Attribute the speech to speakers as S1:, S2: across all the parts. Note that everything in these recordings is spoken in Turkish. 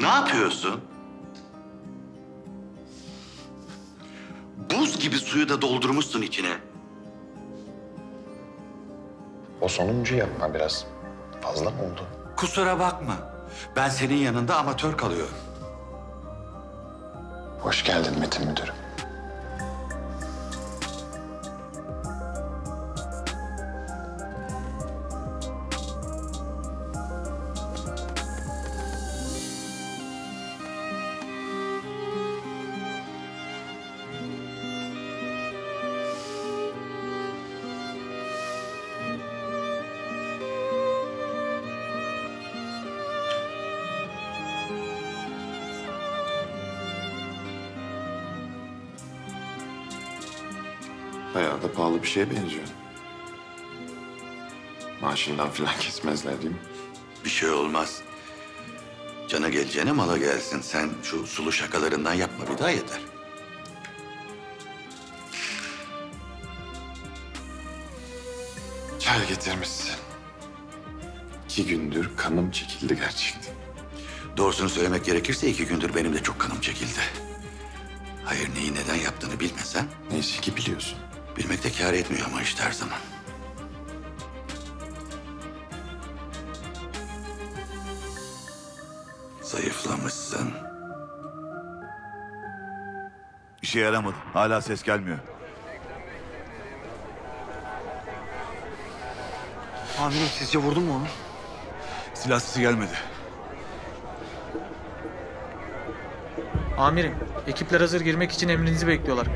S1: Ne yapıyorsun? Buz gibi suyu da doldurmuşsun içine.
S2: O sonuncu yapma biraz fazla mı oldu?
S1: Kusura bakma. Ben senin yanında amatör kalıyorum.
S2: Hoş geldin Metin Müdürüm.
S3: Bayağı da pahalı bir şeye benziyor. Maaşından falan kesmezler değil mi?
S1: Bir şey olmaz. Cana geleceğine mala gelsin. Sen şu sulu şakalarından yapma bir daha yeter.
S3: Çay getirmişsin. 2 gündür kanım çekildi gerçekten.
S1: Doğrusunu söylemek gerekirse 2 gündür benim de çok kanım çekildi. Hayır neyi neden yaptığını bilmesen
S3: Neyse ki biliyorsun.
S1: bilmek de kâr etmiyor ama işte her zaman. Zayıflamışsın.
S4: İşe yaramadı. Hala ses gelmiyor.
S5: Amirim sizce vurdun mu onu?
S4: Silah sesi gelmedi.
S6: Amirim, ekipler hazır girmek için emrinizi bekliyorlar.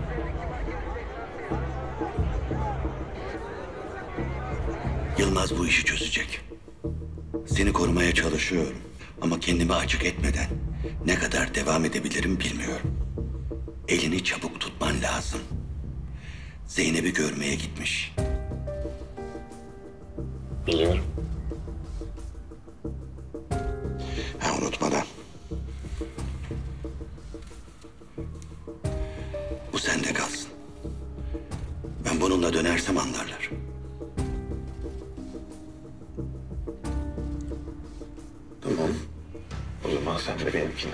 S1: Yılmaz bu işi çözecek. Seni korumaya çalışıyorum. Ama kendimi açık etmeden ne kadar devam edebilirim bilmiyorum. Elini çabuk tutman lazım. Zeynep'i görmeye gitmiş.
S2: Biliyorum.
S1: Ha unutmadan. Bu sende kalsın. Ben bununla dönersem anlarlar.
S3: Tamam. O zaman sen de benimkini.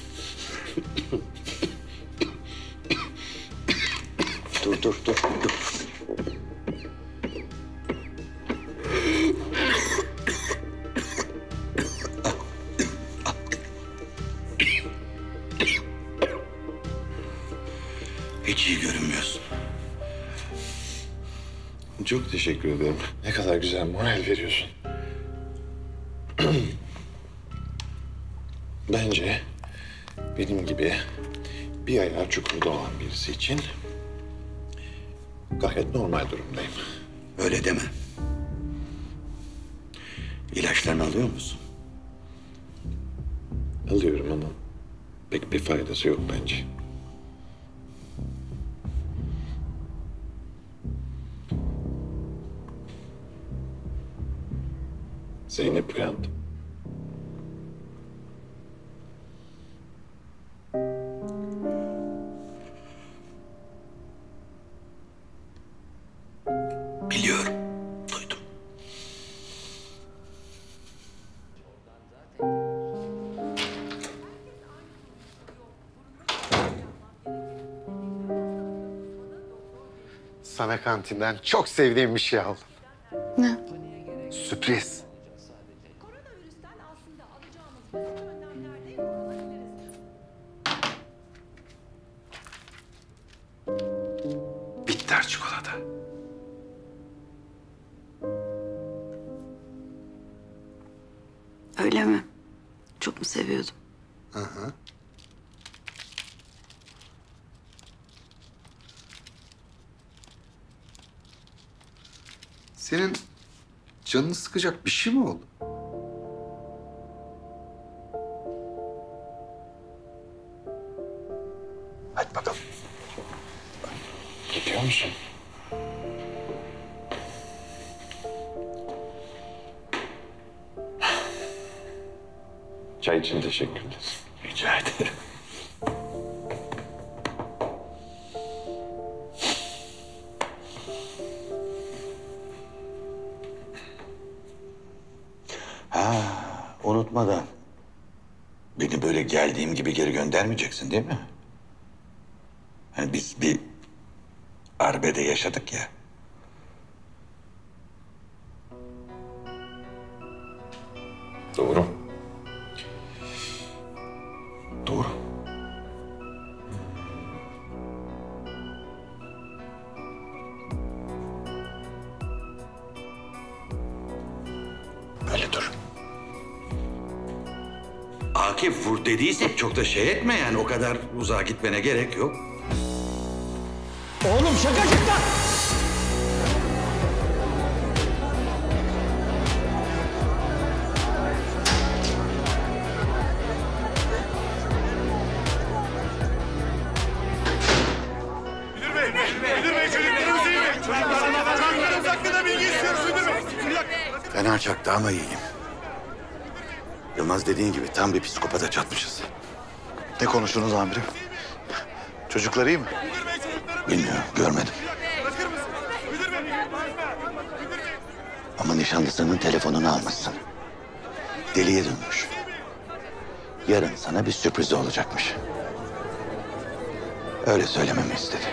S2: Dur.
S1: Hiç iyi görünmüyorsun.
S3: Çok teşekkür ederim. Ne kadar güzel moral veriyorsun. Bence benim gibi bir ayağı çukurda olan birisi için gayet normal durumdayım.
S1: Öyle deme. İlaçlarını alıyor musun?
S3: Alıyorum ama pek bir faydası yok bence. Zeynep uyandı.
S1: Biliyorum. Duydum.
S2: Sana kantinden çok sevdiğim bir şey aldım.
S7: Ne?
S2: Sürpriz.
S8: Koronavirüsten aslında alacağımız basit önlemlerle korunabiliriz.
S2: Bitter çikolata.
S7: Öyle mi? Çok mu seviyordum?
S2: Hı hı. Senin canını sıkacak bir şey mi oldu? Hadi bakalım.
S3: Gidiyor musun? Çay için teşekkürler.
S1: Rica ederim. Ha, unutmadan. Beni böyle geldiğim gibi geri göndermeyeceksin değil mi? Hani biz bir arbede yaşadık ya.
S3: Doğru. Doğru.
S1: Böyle dur. Akif vur dediysek çok da şey etme yani. O kadar uzağa gitmene gerek yok.
S5: Oğlum şakacıktan!
S1: Fena çaktı ama iyiyim. Yılmaz dediğin gibi tam bir psikopata çatmışız.
S4: Ne konuştunuz amirim? Çocuklar iyi mi?
S1: Bilmiyorum, görmedim. Ama nişanlısının telefonunu almışsın. Deliye dönmüş. Yarın sana bir sürpriz olacakmış. Öyle söylememi istedi.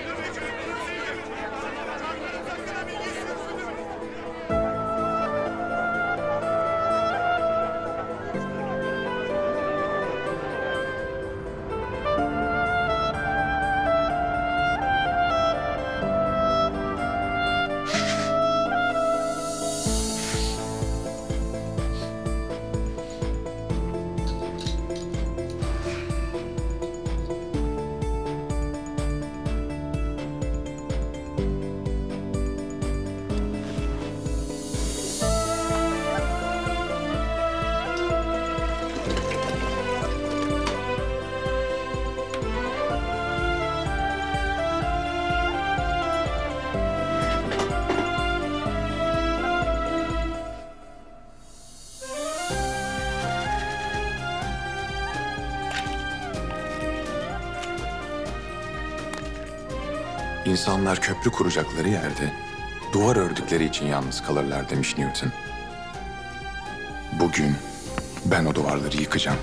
S3: İnsanlar köprü kuracakları yerde duvar ördükleri için yalnız kalırlar demiş Newton. Bugün ben o duvarları yıkacağım.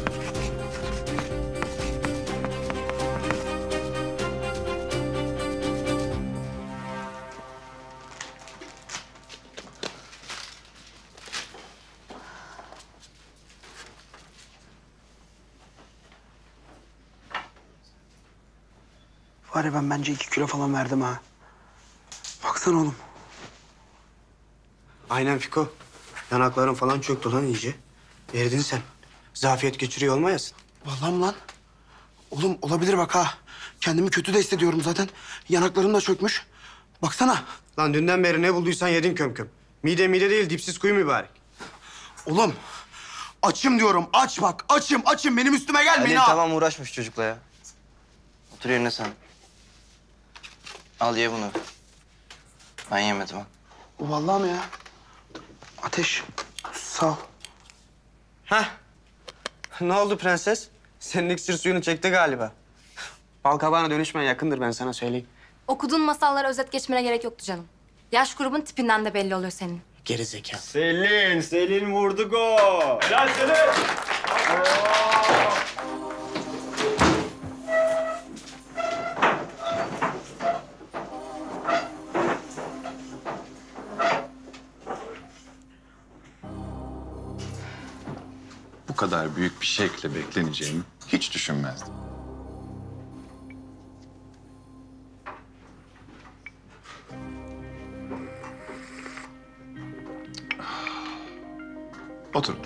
S5: Var ya ben bence 2 kilo falan verdim ha. Baksana oğlum.
S9: Aynen Fiko. Yanakların falan çöktü lan iyice. Eridin sen. Zafiyet geçiriyor olmayasın.
S5: Vallahi mi lan? Oğlum olabilir bak ha. Kendimi kötü de hissediyorum zaten. Yanaklarım da çökmüş. Baksana.
S9: Lan dünden beri ne bulduysan yedin köm köm. Mide değil dipsiz kuyu mübarek.
S5: Oğlum. Açım diyorum. Aç bak. Açım. Benim üstüme gelmeyin
S10: Ali
S5: ha.
S10: tamam uğraşmış çocukla ya. Otur yerine sen. Al ye bunu. Ben yemedim ha.
S5: Vallahi mi ya? Ateş. Sağ ol.
S9: Heh. Ne oldu prenses? Senin iksir suyunu çekti galiba. Bal kabağına dönüşmen yakındır ben sana söyleyeyim.
S11: Okuduğun masallara özet geçmene gerek yoktu canım. Yaş grubun tipinden de belli oluyor senin.
S9: Geri zekalı.
S10: Selin vurdu gol. Helal Selin.
S3: Bu kadar büyük bir şekle bekleneceğimi hiç düşünmezdim. Oturun.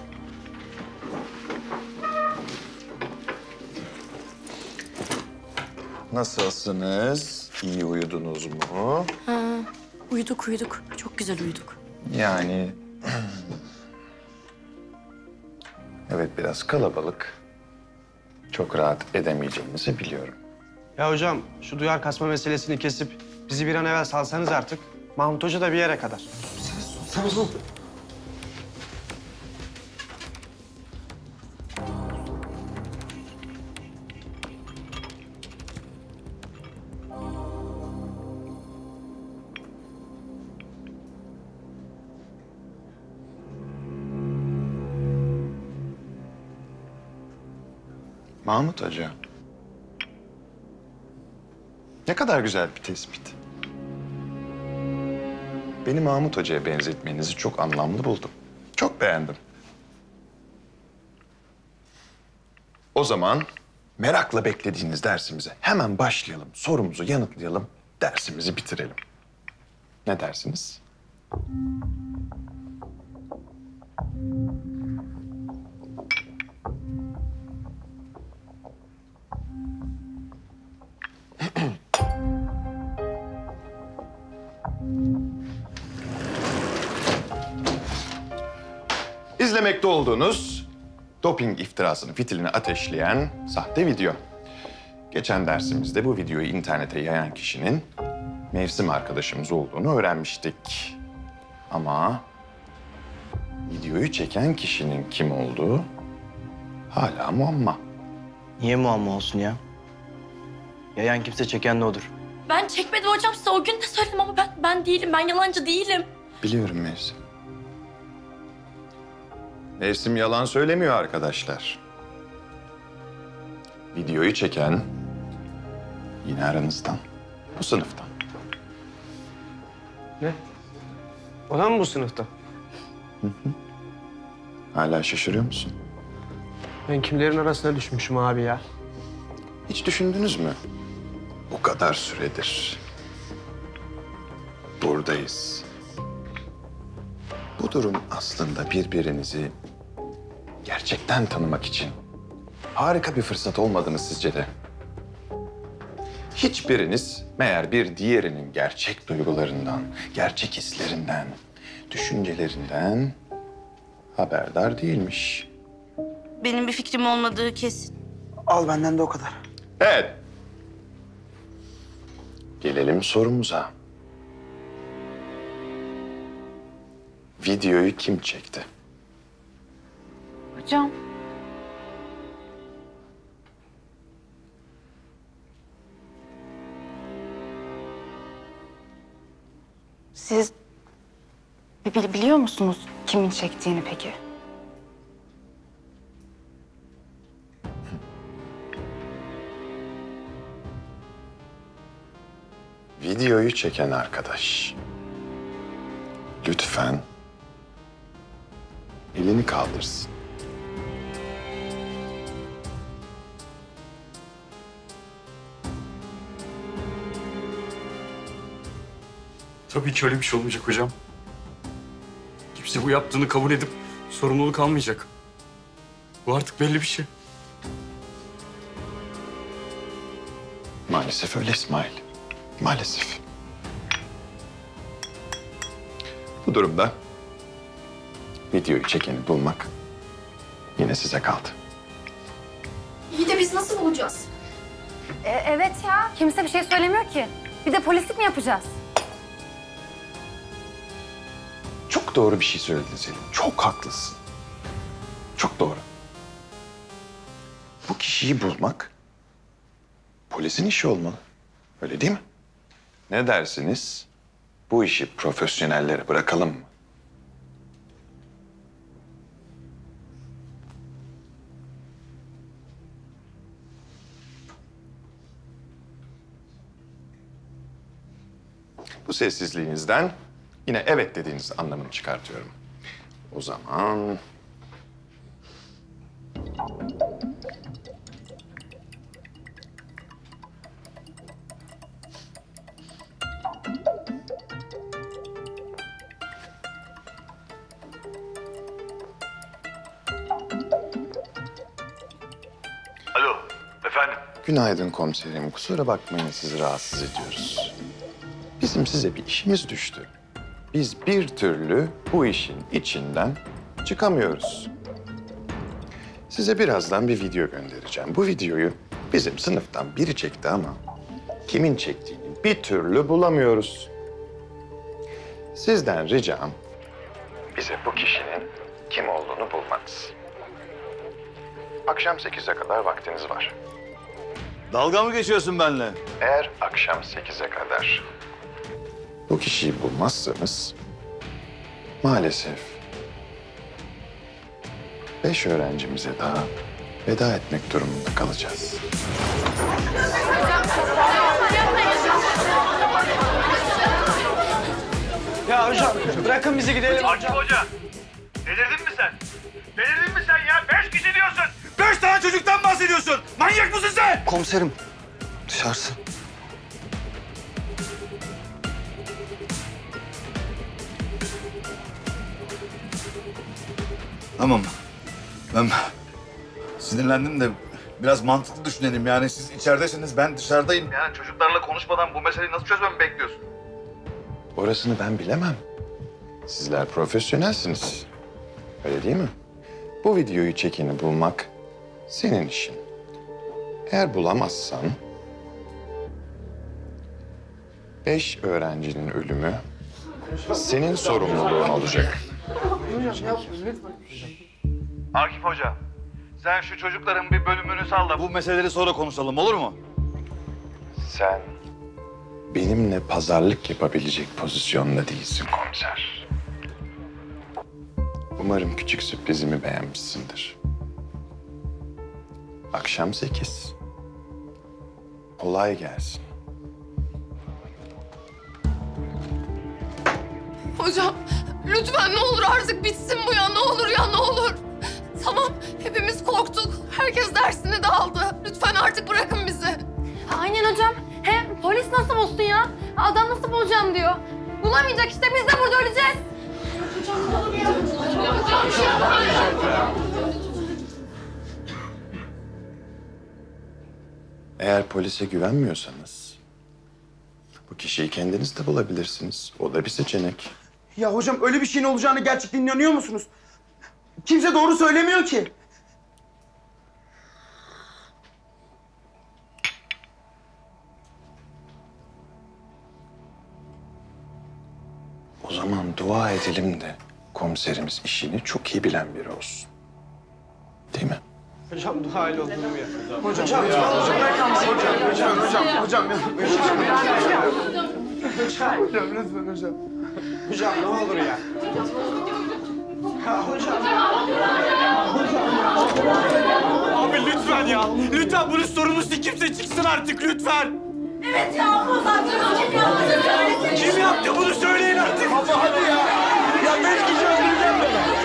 S3: Nasılsınız? İyi uyudunuz mu?
S11: Uyuduk. Çok güzel uyuduk.
S3: Yani... Evet, biraz kalabalık. Çok rahat edemeyeceğimizi biliyorum.
S9: Ya hocam şu duyar kasma meselesini kesip bizi bir an evvel salsanız artık. Mahmut Hoca da bir yere kadar.
S2: Mahmut Hoca. Ne kadar güzel bir tespit. Beni Mahmut Hoca'ya benzetmenizi çok anlamlı buldum. Çok beğendim. O zaman merakla beklediğiniz dersimize hemen başlayalım. Sorumuzu yanıtlayalım, dersimizi bitirelim. Ne dersiniz? İzlemekte olduğunuz doping iftirasını fitilini ateşleyen sahte video. Geçen dersimizde bu videoyu internete yayan kişinin Mevsim arkadaşımız olduğunu öğrenmiştik. Ama videoyu çeken kişinin kim olduğu hala muamma.
S9: Niye muamma olsun ya? Yayan kimse çeken de odur.
S12: Ben çekmedim hocam, size o gün de söyledim ama ben değilim. Ben yalancı değilim.
S2: Biliyorum Mevsim. Mevsim yalan söylemiyor arkadaşlar. Videoyu çeken yine aranızdan, bu sınıftan.
S9: Ne? O da mı bu sınıfta?
S2: Hala şaşırıyor musun?
S9: Ben kimlerin arasına düşmüşüm abi ya?
S2: Hiç düşündünüz mü? Bu kadar süredir buradayız. Bu durum aslında birbirinizi gerçekten tanımak için harika bir fırsat olmadı mı sizce de? Hiçbiriniz meğer bir diğerinin gerçek duygularından, gerçek hislerinden, düşüncelerinden haberdar değilmiş.
S12: Benim bir fikrim olmadığı kesin.
S5: Al benden de o kadar.
S2: Evet. Gelelim sorumuza. Videoyu kim çekti?
S11: Hocam. Siz biliyor musunuz kimin çektiğini peki?
S2: Videoyu çeken arkadaş. Lütfen elini kaldırsın.
S13: Tabii ki öyle bir şey olmayacak hocam. Kimse bu yaptığını kabul edip sorumluluk almayacak. Bu artık belli bir şey.
S2: Maalesef öyle İsmail. Maalesef. Bu durumda videoyu çekeni bulmak yine size kaldı.
S12: İyi de biz nasıl bulacağız?
S11: Evet ya. Kimse bir şey söylemiyor ki. Bir de polislik mi yapacağız?
S2: Çok doğru bir şey söyledin Selim. Çok haklısın. Çok doğru. Bu kişiyi bulmak polisin işi olmalı. Öyle değil mi? Ne dersiniz? Bu işi profesyonellere bırakalım mı? Bu sessizliğinizden yine evet dediğiniz anlamını çıkartıyorum. O zaman...
S10: Alo, efendim?
S2: Günaydın komiserim. Kusura bakmayın sizi rahatsız ediyoruz. Bizim size bir işimiz düştü. Biz bir türlü bu işin içinden çıkamıyoruz. Size birazdan bir video göndereceğim. Bu videoyu bizim sınıftan biri çekti ama kimin çektiğini bir türlü bulamıyoruz. Sizden ricam bize bu kişinin kim olduğunu bulmanız. Akşam 8'e kadar vaktiniz var.
S10: Dalga mı geçiyorsun benimle?
S2: Eğer akşam 8'e kadar bu kişiyi bulmazsanız maalesef 5 öğrencimize daha veda etmek durumunda kalacağız.
S9: Ya hocam bırakın bizi gidelim.
S10: Akif Hoca, delirdin mi sen? Delirdin mi sen ya? 5 kişi diyorsun. 5 tane çocuktan bahsediyorsun. Manyak mısın sen?
S4: Komiserim, dışarısı.
S14: Tamam. Ben sinirlendim de biraz mantıklı düşünelim. Yani siz içeridesiniz, ben dışarıdayım. Yani çocuklarla konuşmadan bu meseleyi nasıl çözmemi bekliyorsun?
S2: Orasını ben bilemem. Sizler profesyonelsiniz. Öyle değil mi? Bu videoyu çekeni bulmak senin işin. Eğer bulamazsan 5 öğrencinin ölümü senin sorumluluğun olacak.
S14: Akif Hoca, sen şu çocukların bir bölümünü salla. Bu meseleleri sonra konuşalım, olur mu?
S2: Sen benimle pazarlık yapabilecek pozisyonda değilsin komiser. Umarım küçük sürprizimi beğenmişsindir. Akşam 8. Kolay gelsin.
S15: Hocam lütfen ne olur artık bitsin bu ya, ne olur ya, ne olur. Tamam, hepimiz korktuk. Herkes dersini de aldı. Lütfen artık bırakın bizi.
S16: Aynen hocam. Hem polis nasıl bulsun ya? Adam nasıl bulacağım diyor. Bulamayacak işte, biz de burada öleceğiz.
S2: Eğer polise güvenmiyorsanız bu kişiyi kendiniz de bulabilirsiniz. O da bir seçenek.
S5: Ya hocam öyle bir şeyin olacağını gerçekten inanıyor musunuz? Kimse doğru söylemiyor ki.
S2: O zaman dua edelim de komiserimiz işini çok iyi bilen biri olsun. Değil mi?
S9: Hocam dua ile olur mu ya?
S5: Hocam lütfen hocam.
S9: Hocam ne olur ya.
S10: Abi lütfen ya. Lütfen bunun sorumlusu kimse çıksın artık lütfen.
S15: Evet ya, kim yaptı söylesin.
S10: Kim yaptı bunu söyleyin artık. Ama hadi ya. Ya 5 kişi öldüreceğim beni.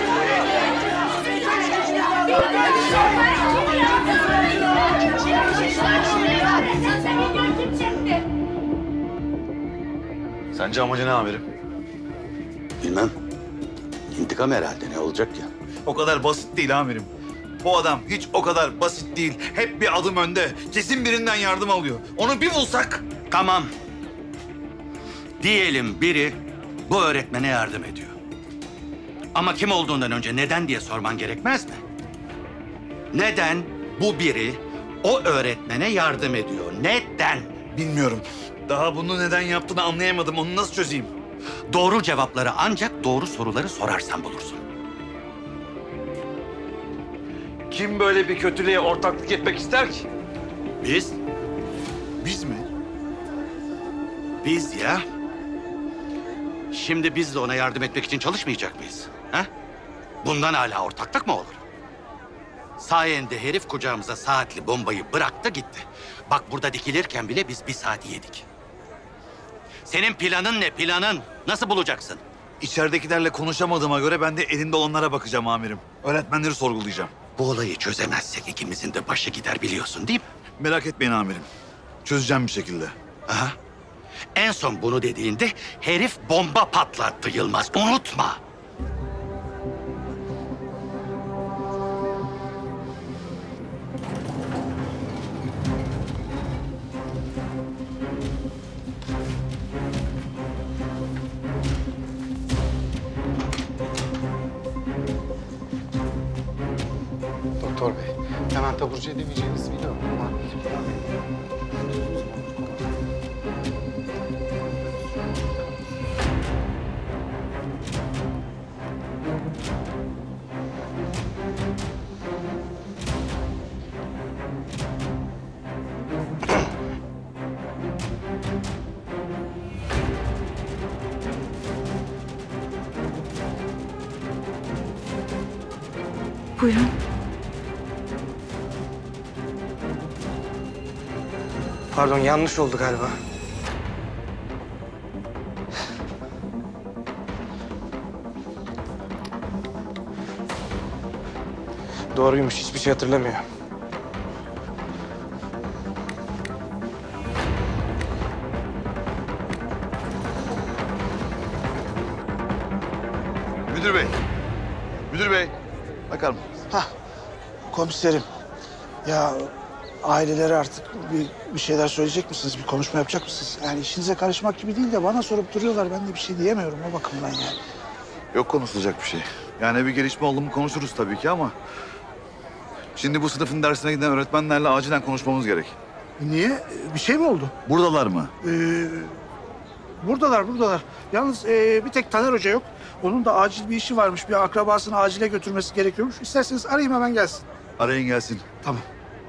S14: Sence amacı ne amirim?
S1: Bilmem. İntikam herhalde, ne olacak ya?
S14: O kadar basit değil amirim. Bu adam hiç o kadar basit değil. Hep bir adım önde. Kesin birinden yardım alıyor. Onu bir bulsak.
S1: Tamam. Diyelim biri bu öğretmene yardım ediyor. Ama kim olduğundan önce neden diye sorman gerekmez mi? Neden bu biri o öğretmene yardım ediyor? Neden?
S14: Bilmiyorum. Daha bunu neden yaptığını anlayamadım. Onu nasıl çözeyim?
S1: Doğru cevapları ancak doğru soruları sorarsan bulursun.
S14: Kim böyle bir kötülüğe ortaklık etmek ister ki?
S1: Biz?
S14: Biz mi?
S1: Biz ya. Şimdi biz de ona yardım etmek için çalışmayacak mıyız? Ha? Bundan hala ortaklık mı olur? Sayende herif kucağımıza saatli bombayı bıraktı gitti. Bak burada dikilirken bile biz 1 saat yedik. Senin planın ne planın? Nasıl bulacaksın?
S14: İçeridekilerle konuşamadığıma göre ben de elinde olanlara bakacağım amirim. Öğretmenleri sorgulayacağım.
S1: Bu olayı çözemezsek ikimizin de başı gider biliyorsun değil mi?
S14: Merak etmeyin amirim. Çözeceğim bir şekilde.
S1: Aha. En son bunu dediğinde herif bomba patlattı Yılmaz. Unutma.
S5: Doktor bey, hemen taburcu edemeyeceğinizi biliyorum ama...
S7: Buyurun.
S9: Pardon, yanlış oldu galiba. Doğruymuş, hiçbir şey hatırlamıyor.
S14: Müdür bey. Müdür bey. Bakalım.
S5: Komiserim. Ya aileleri artık bir şeyler söyleyecek misiniz? Bir konuşma yapacak mısınız? Yani işinize karışmak gibi değil de bana sorup duruyorlar. Ben de bir şey diyemiyorum o bakımdan yani.
S14: Yok konuşulacak bir şey. Yani bir gelişme oldu mu konuşuruz tabii ki ama... Şimdi bu sınıfın dersine giden öğretmenlerle acilen konuşmamız gerek.
S5: Niye? Bir şey mi oldu?
S14: Buradalar mı?
S5: Buradalar. Yalnız bir tek Taner Hoca yok. Onun da acil bir işi varmış. Bir akrabasını acile götürmesi gerekiyormuş. İsterseniz arayayım hemen gelsin.
S14: Arayın gelsin.
S5: Tamam.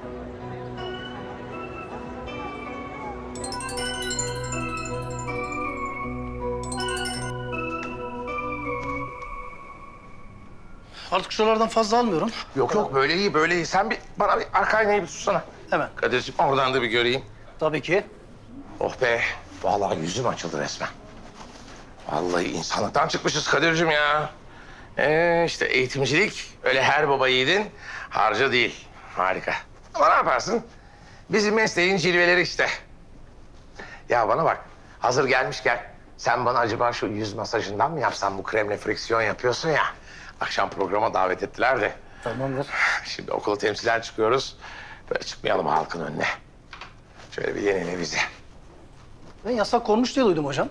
S5: Artık şuralardan fazla almıyorum.
S17: Yok böyle iyi böyle iyi. Sen bana bir arka aynayı bir tutsana.
S5: Hemen.
S17: Kadir'ciğim oradan da bir göreyim.
S5: Tabii ki.
S17: Oh be. Vallahi yüzüm açıldı resmen. Vallahi insanlıktan çıkmışız Kadir'ciğim ya. İşte eğitimcilik öyle her baba yiğidin harcı değil. Harika. Ama ne yaparsın? Bizim mesleğin cilveleri işte. Ya bana bak. Hazır gelmişken sen bana acaba şu yüz masajından mı yapsan? Bu kremle friksiyon yapıyorsun ya. Akşam programa davet ettiler de.
S5: Tamamdır.
S17: Şimdi okula temsilen çıkıyoruz. Böyle çıkmayalım halkın önüne. Şöyle bir yenile bizi.
S5: Ben yasak konmuş diye duydum hocam.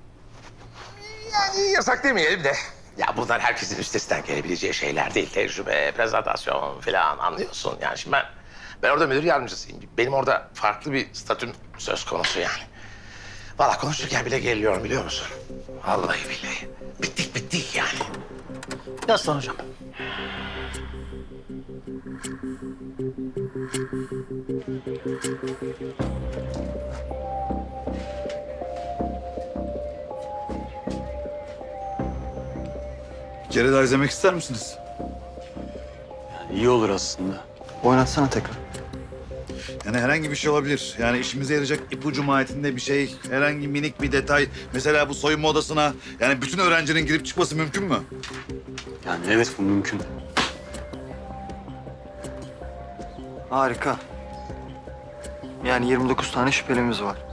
S17: Yani yasak demeyelim de. Ya bunlar herkesin üstesinden gelebileceği şeyler değil. Tecrübe, prezentasyon falan anlıyorsun. Yani şimdi ben orada müdür yardımcısıyım. Benim orada farklı bir statüm söz konusu yani. Vallahi konuşurken bile geriliyorum biliyor musun? Vallahi billahi. Bittik yani.
S5: Yaslan hocam.
S14: Bir kere daha izlemek ister misiniz?
S13: İyi olur aslında.
S4: Oynatsana tekrar.
S14: Yani herhangi bir şey olabilir. Yani işimize yarayacak ipucu mahiyetinde bir şey, herhangi minik bir detay. Mesela bu soyunma odasına yani bütün öğrencinin girip çıkması mümkün mü?
S13: Yani evet bu mümkün.
S4: Harika. Yani 29 tane şüphelimiz var.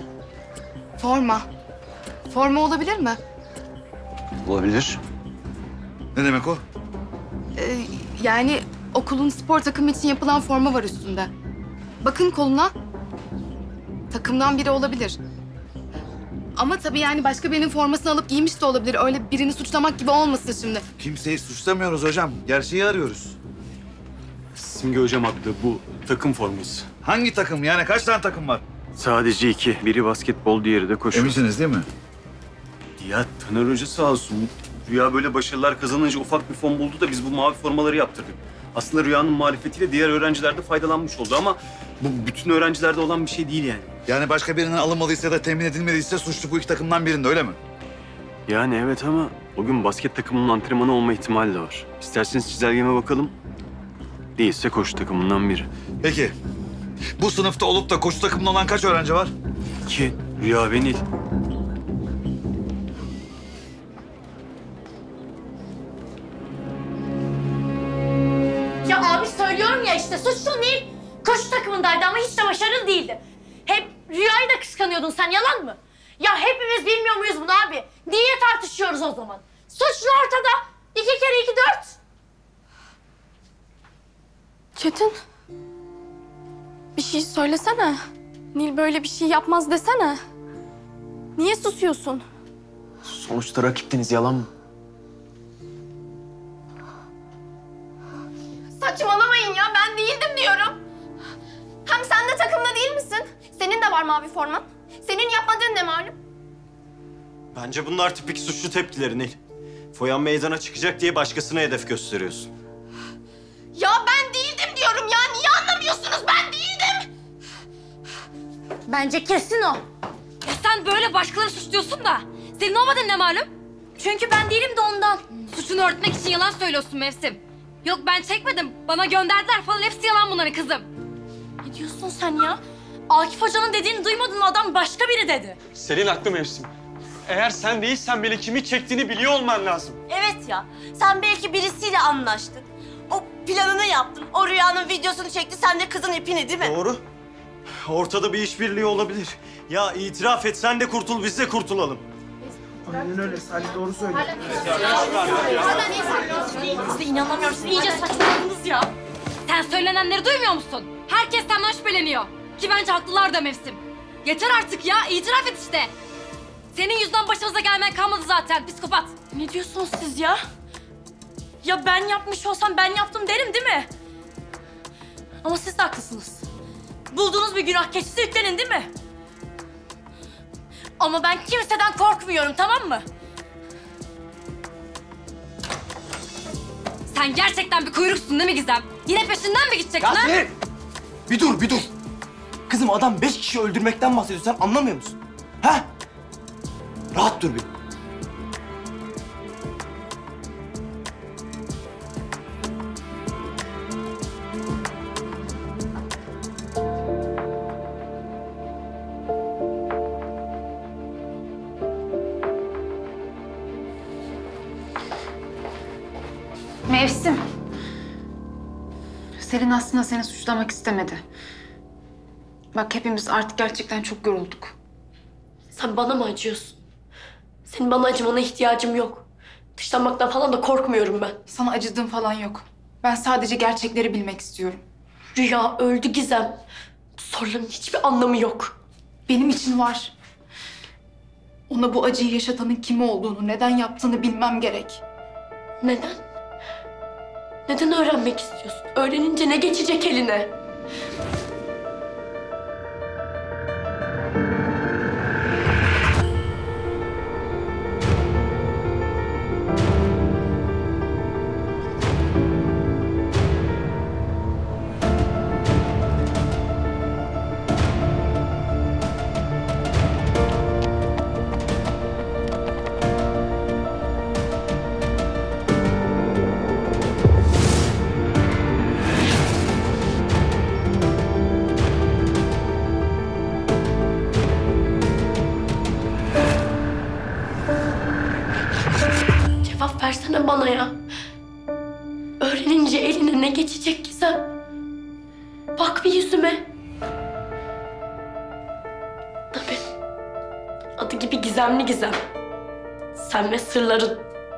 S15: Forma olabilir mi?
S13: Olabilir.
S14: Ne demek o?
S15: Yani okulun spor takımı için yapılan forma var üstünde. Bakın koluna. Takımdan biri olabilir. Ama tabii yani başka birinin formasını alıp giymiş de olabilir. Öyle birini suçlamak gibi olmasın şimdi.
S14: Kimseyi suçlamıyoruz hocam. Gerçeği arıyoruz.
S13: Simge hocam haklı. Bu takım forması.
S14: Hangi takım? Yani kaç tane takım var?
S13: Sadece 2. Biri basketbol, diğeri de koşu.
S14: Eminsiniz değil mi?
S13: Ya Taner Hoca sağ olsun. Rüya böyle başarılar kazanınca ufak bir fon buldu da biz bu mavi formaları yaptırdık. Aslında Rüya'nın marifetiyle diğer öğrenciler de faydalanmış oldu ama bu bütün öğrencilerde olan bir şey değil yani.
S14: Yani başka birinin alınmadıysa da temin edilmediyse suçlu bu iki takımdan birinde öyle mi?
S13: Yani evet ama o gün basket takımının antrenmanı olma ihtimali de var. İsterseniz çizelgeme bakalım. Değilse koşu takımından biri.
S14: Peki. Bu sınıfta olup da koşu takımında olan kaç öğrenci var?
S13: 2. Rüya ve Nil.
S12: Ya abi söylüyorum ya işte suçlu Nil. Koşu takımındaydı ama hiç de başarılı değildi. Hep Rüya'yı da kıskanıyordun sen, yalan mı? Ya hepimiz bilmiyor muyuz bunu abi? Niye tartışıyoruz o zaman? Suçlu ortada. 2 kere 2 4.
S16: Çetin. Bir şey söylesene. Nil böyle bir şey yapmaz desene. Niye susuyorsun?
S13: Sonuçta rakiptiniz, yalan mı?
S16: Saçmalamayın ya, ben değildim diyorum. Hem sen de takımda değil misin? Senin de var mavi forman. Senin yapmadığın ne malum?
S18: Bence bunlar tipik suçlu tepkileri Nil. Foyan meydana çıkacak diye başkasına hedef gösteriyorsun.
S16: Ya ben değildim diyorum ya. Niye anlamıyorsunuz? Ben değildim.
S12: Bence kesin o. Ya sen böyle başkaları suçluyorsun da senin olmadığın ne malum? Çünkü ben değilim de ondan. Suçunu örtmek için yalan söylüyorsun Mevsim. Yok ben çekmedim. Bana gönderdiler falan. Hepsi yalan bunların kızım.
S16: Ne diyorsun sen ya?
S12: Akif Hoca'nın dediğini duymadın mı? Adam başka biri dedi.
S18: Selin haklı Mevsim. Eğer sen değilsen beni kimi çektiğini biliyor olman lazım.
S19: Evet ya. Sen belki birisiyle anlaştın. O planını yaptın. O Rüya'nın videosunu çekti. Sen de kızın ipini değil mi?
S18: Doğru. Ortada bir işbirliği olabilir. Ya itiraf et, sen de kurtul, biz de kurtulalım.
S5: Aynen öyle. Salih doğru söylüyor.
S12: Size inanamıyorum. Siz iyice saçmaladınız ya.
S11: Sen söylenenleri duymuyor musun? Herkes senden şüpheleniyor. Ki bence haklılar da Mevsim. Yeter artık ya, itiraf et işte. Senin yüzünden başımıza gelmeyen kalmadı zaten, psikopat.
S12: Ne diyorsunuz siz ya? Ya ben yapmış olsam ben yaptım derim değil mi? Ama siz de haklısınız. Bulduğunuz bir günah keçisi yüklenin değil mi? Ama ben kimseden korkmuyorum, tamam mı?
S11: Sen gerçekten bir kuyruksun değil mi Gizem? Yine peşinden mi gideceksin ha?
S9: Selin! Bir dur. Kızım adam 5 kişi öldürmekten bahsediyor. Sen anlamıyor musun? Ha? Rahat dur bir.
S15: Mevsim. Selin aslında seni suçlamak istemedi. Bak hepimiz artık gerçekten çok yorulduk.
S12: Sen bana mı acıyorsun? Senin bana acımana ihtiyacım yok. Dışlanmaktan falan da korkmuyorum ben.
S15: Sana acıdığım falan yok. Ben sadece gerçekleri bilmek istiyorum.
S12: Rüya öldü Gizem. Bu soruların hiçbir anlamı yok.
S15: Benim için var. Ona bu acıyı yaşatanın kim olduğunu, neden yaptığını bilmem gerek.
S12: Neden? Neden öğrenmek istiyorsun? Öğrenince ne geçecek eline? Cevap versene bana ya. Öğrenince eline ne geçecek Gizem? Bak bir yüzüme. Tabii. Adı gibi gizemli Gizem. Sen ve sırların.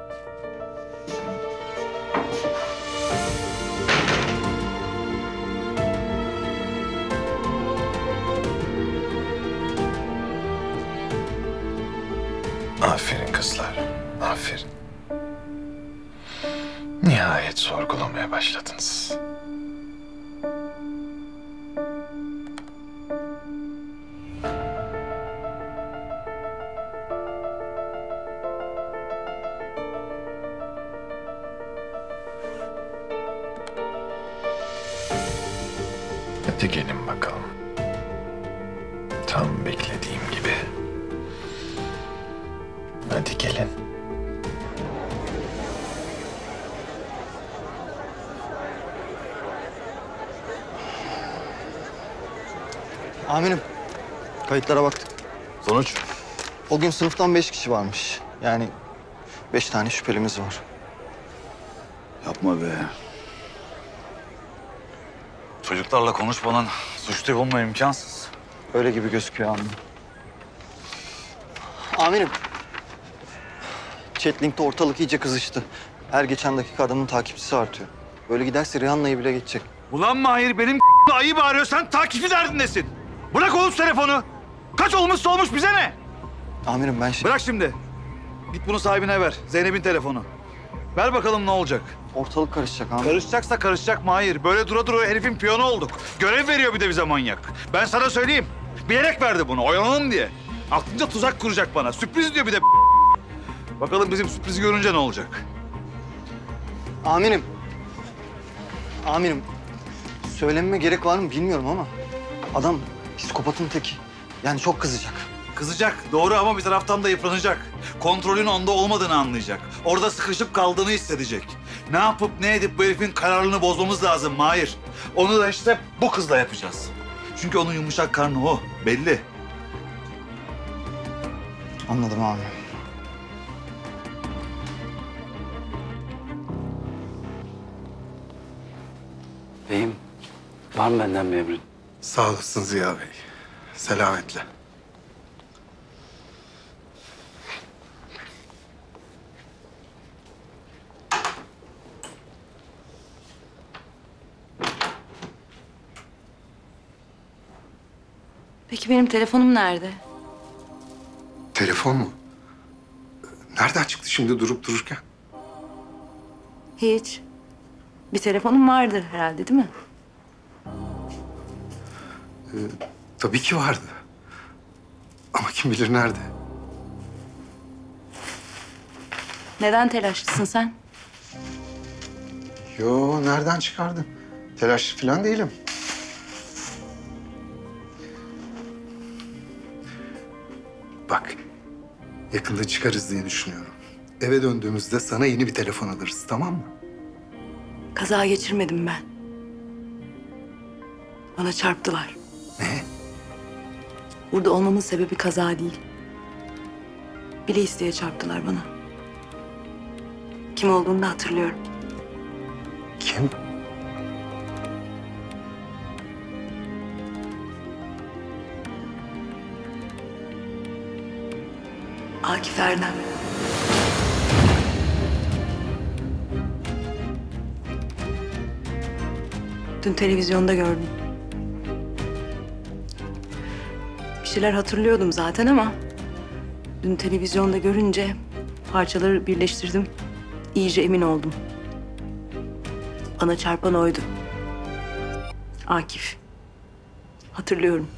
S2: Aferin kızlar, aferin. Nihayet sorgulamaya başladınız. Hadi gelin bakalım. Tam beklediğim gibi. Hadi gelin.
S20: Amirim, kayıtlara baktık.
S14: Sonuç?
S20: O gün sınıftan 5 kişi varmış. Yani 5 tane şüphelimiz var.
S14: Yapma be. Çocuklarla konuşmadan suçlu bulma imkansız.
S20: Öyle gibi gözüküyor amirim. Amirim, Chatlink'te ortalık iyice kızıştı. Her geçen dakika adamın takipçisi artıyor. Böyle giderse Rihanna'yı bile geçecek.
S10: Ulan Mahir benim ayı bağırıyor. Sen takipçi derdindesin. Bırak oğlum telefonu. Kaç olmuşsa olmuş bize ne?
S20: Amirim ben
S10: Bırak şimdi. Git bunu sahibine ver. Zeynep'in telefonu. Ver bakalım ne olacak.
S20: Ortalık karışacak amirim.
S10: Karışacaksa karışacak Mahir. Böyle dura dura herifin piyonu olduk. Görev veriyor bir de bize manyak. Ben sana söyleyeyim. Bilerek verdi bunu. Oyalanalım diye. Aklınca tuzak kuracak bana. Sürpriz diyor bir de. Bakalım bizim sürprizi görünce ne olacak?
S20: Amirim. Amirim, söylememe gerek var mı bilmiyorum ama adam psikopatın teki. Yani çok kızacak.
S10: Kızacak, doğru ama bir taraftan da yıpranacak. Kontrolün onda olmadığını anlayacak. Orada sıkışıp kaldığını hissedecek. Ne yapıp ne edip bu herifin kararlılığını bozmamız lazım Mahir. Onu da işte bu kızla yapacağız. Çünkü onun yumuşak karnı o. Belli.
S20: Anladım abi.
S21: Beyim, var mı benden bir emrin?
S22: Sağ olasın Ziya Bey. Selametle.
S7: Peki benim telefonum nerede?
S22: Telefon mu? Nereden çıktı şimdi durup dururken?
S7: Hiç. Bir telefonum vardır herhalde değil mi?
S22: Tabii ki vardı. Ama kim bilir nerede?
S7: Neden telaşlısın sen?
S22: Yo, nereden çıkardın? Telaşlı falan değilim. Bak, yakında çıkarız diye düşünüyorum. Eve döndüğümüzde sana yeni bir telefon alırız, tamam mı?
S7: Kaza geçirmedim ben. Bana çarptılar.
S22: Ne?
S7: Burada olmamın sebebi kaza değil. Bile isteye çarptılar bana. Kim olduğunu da hatırlıyorum.
S22: Kim?
S7: Akif Erdem. Dün televizyonda gördüm. Bir şeyler hatırlıyordum zaten ama dün televizyonda görünce parçaları birleştirdim. İyice emin oldum. Bana çarpan oydu. Akif. Hatırlıyorum.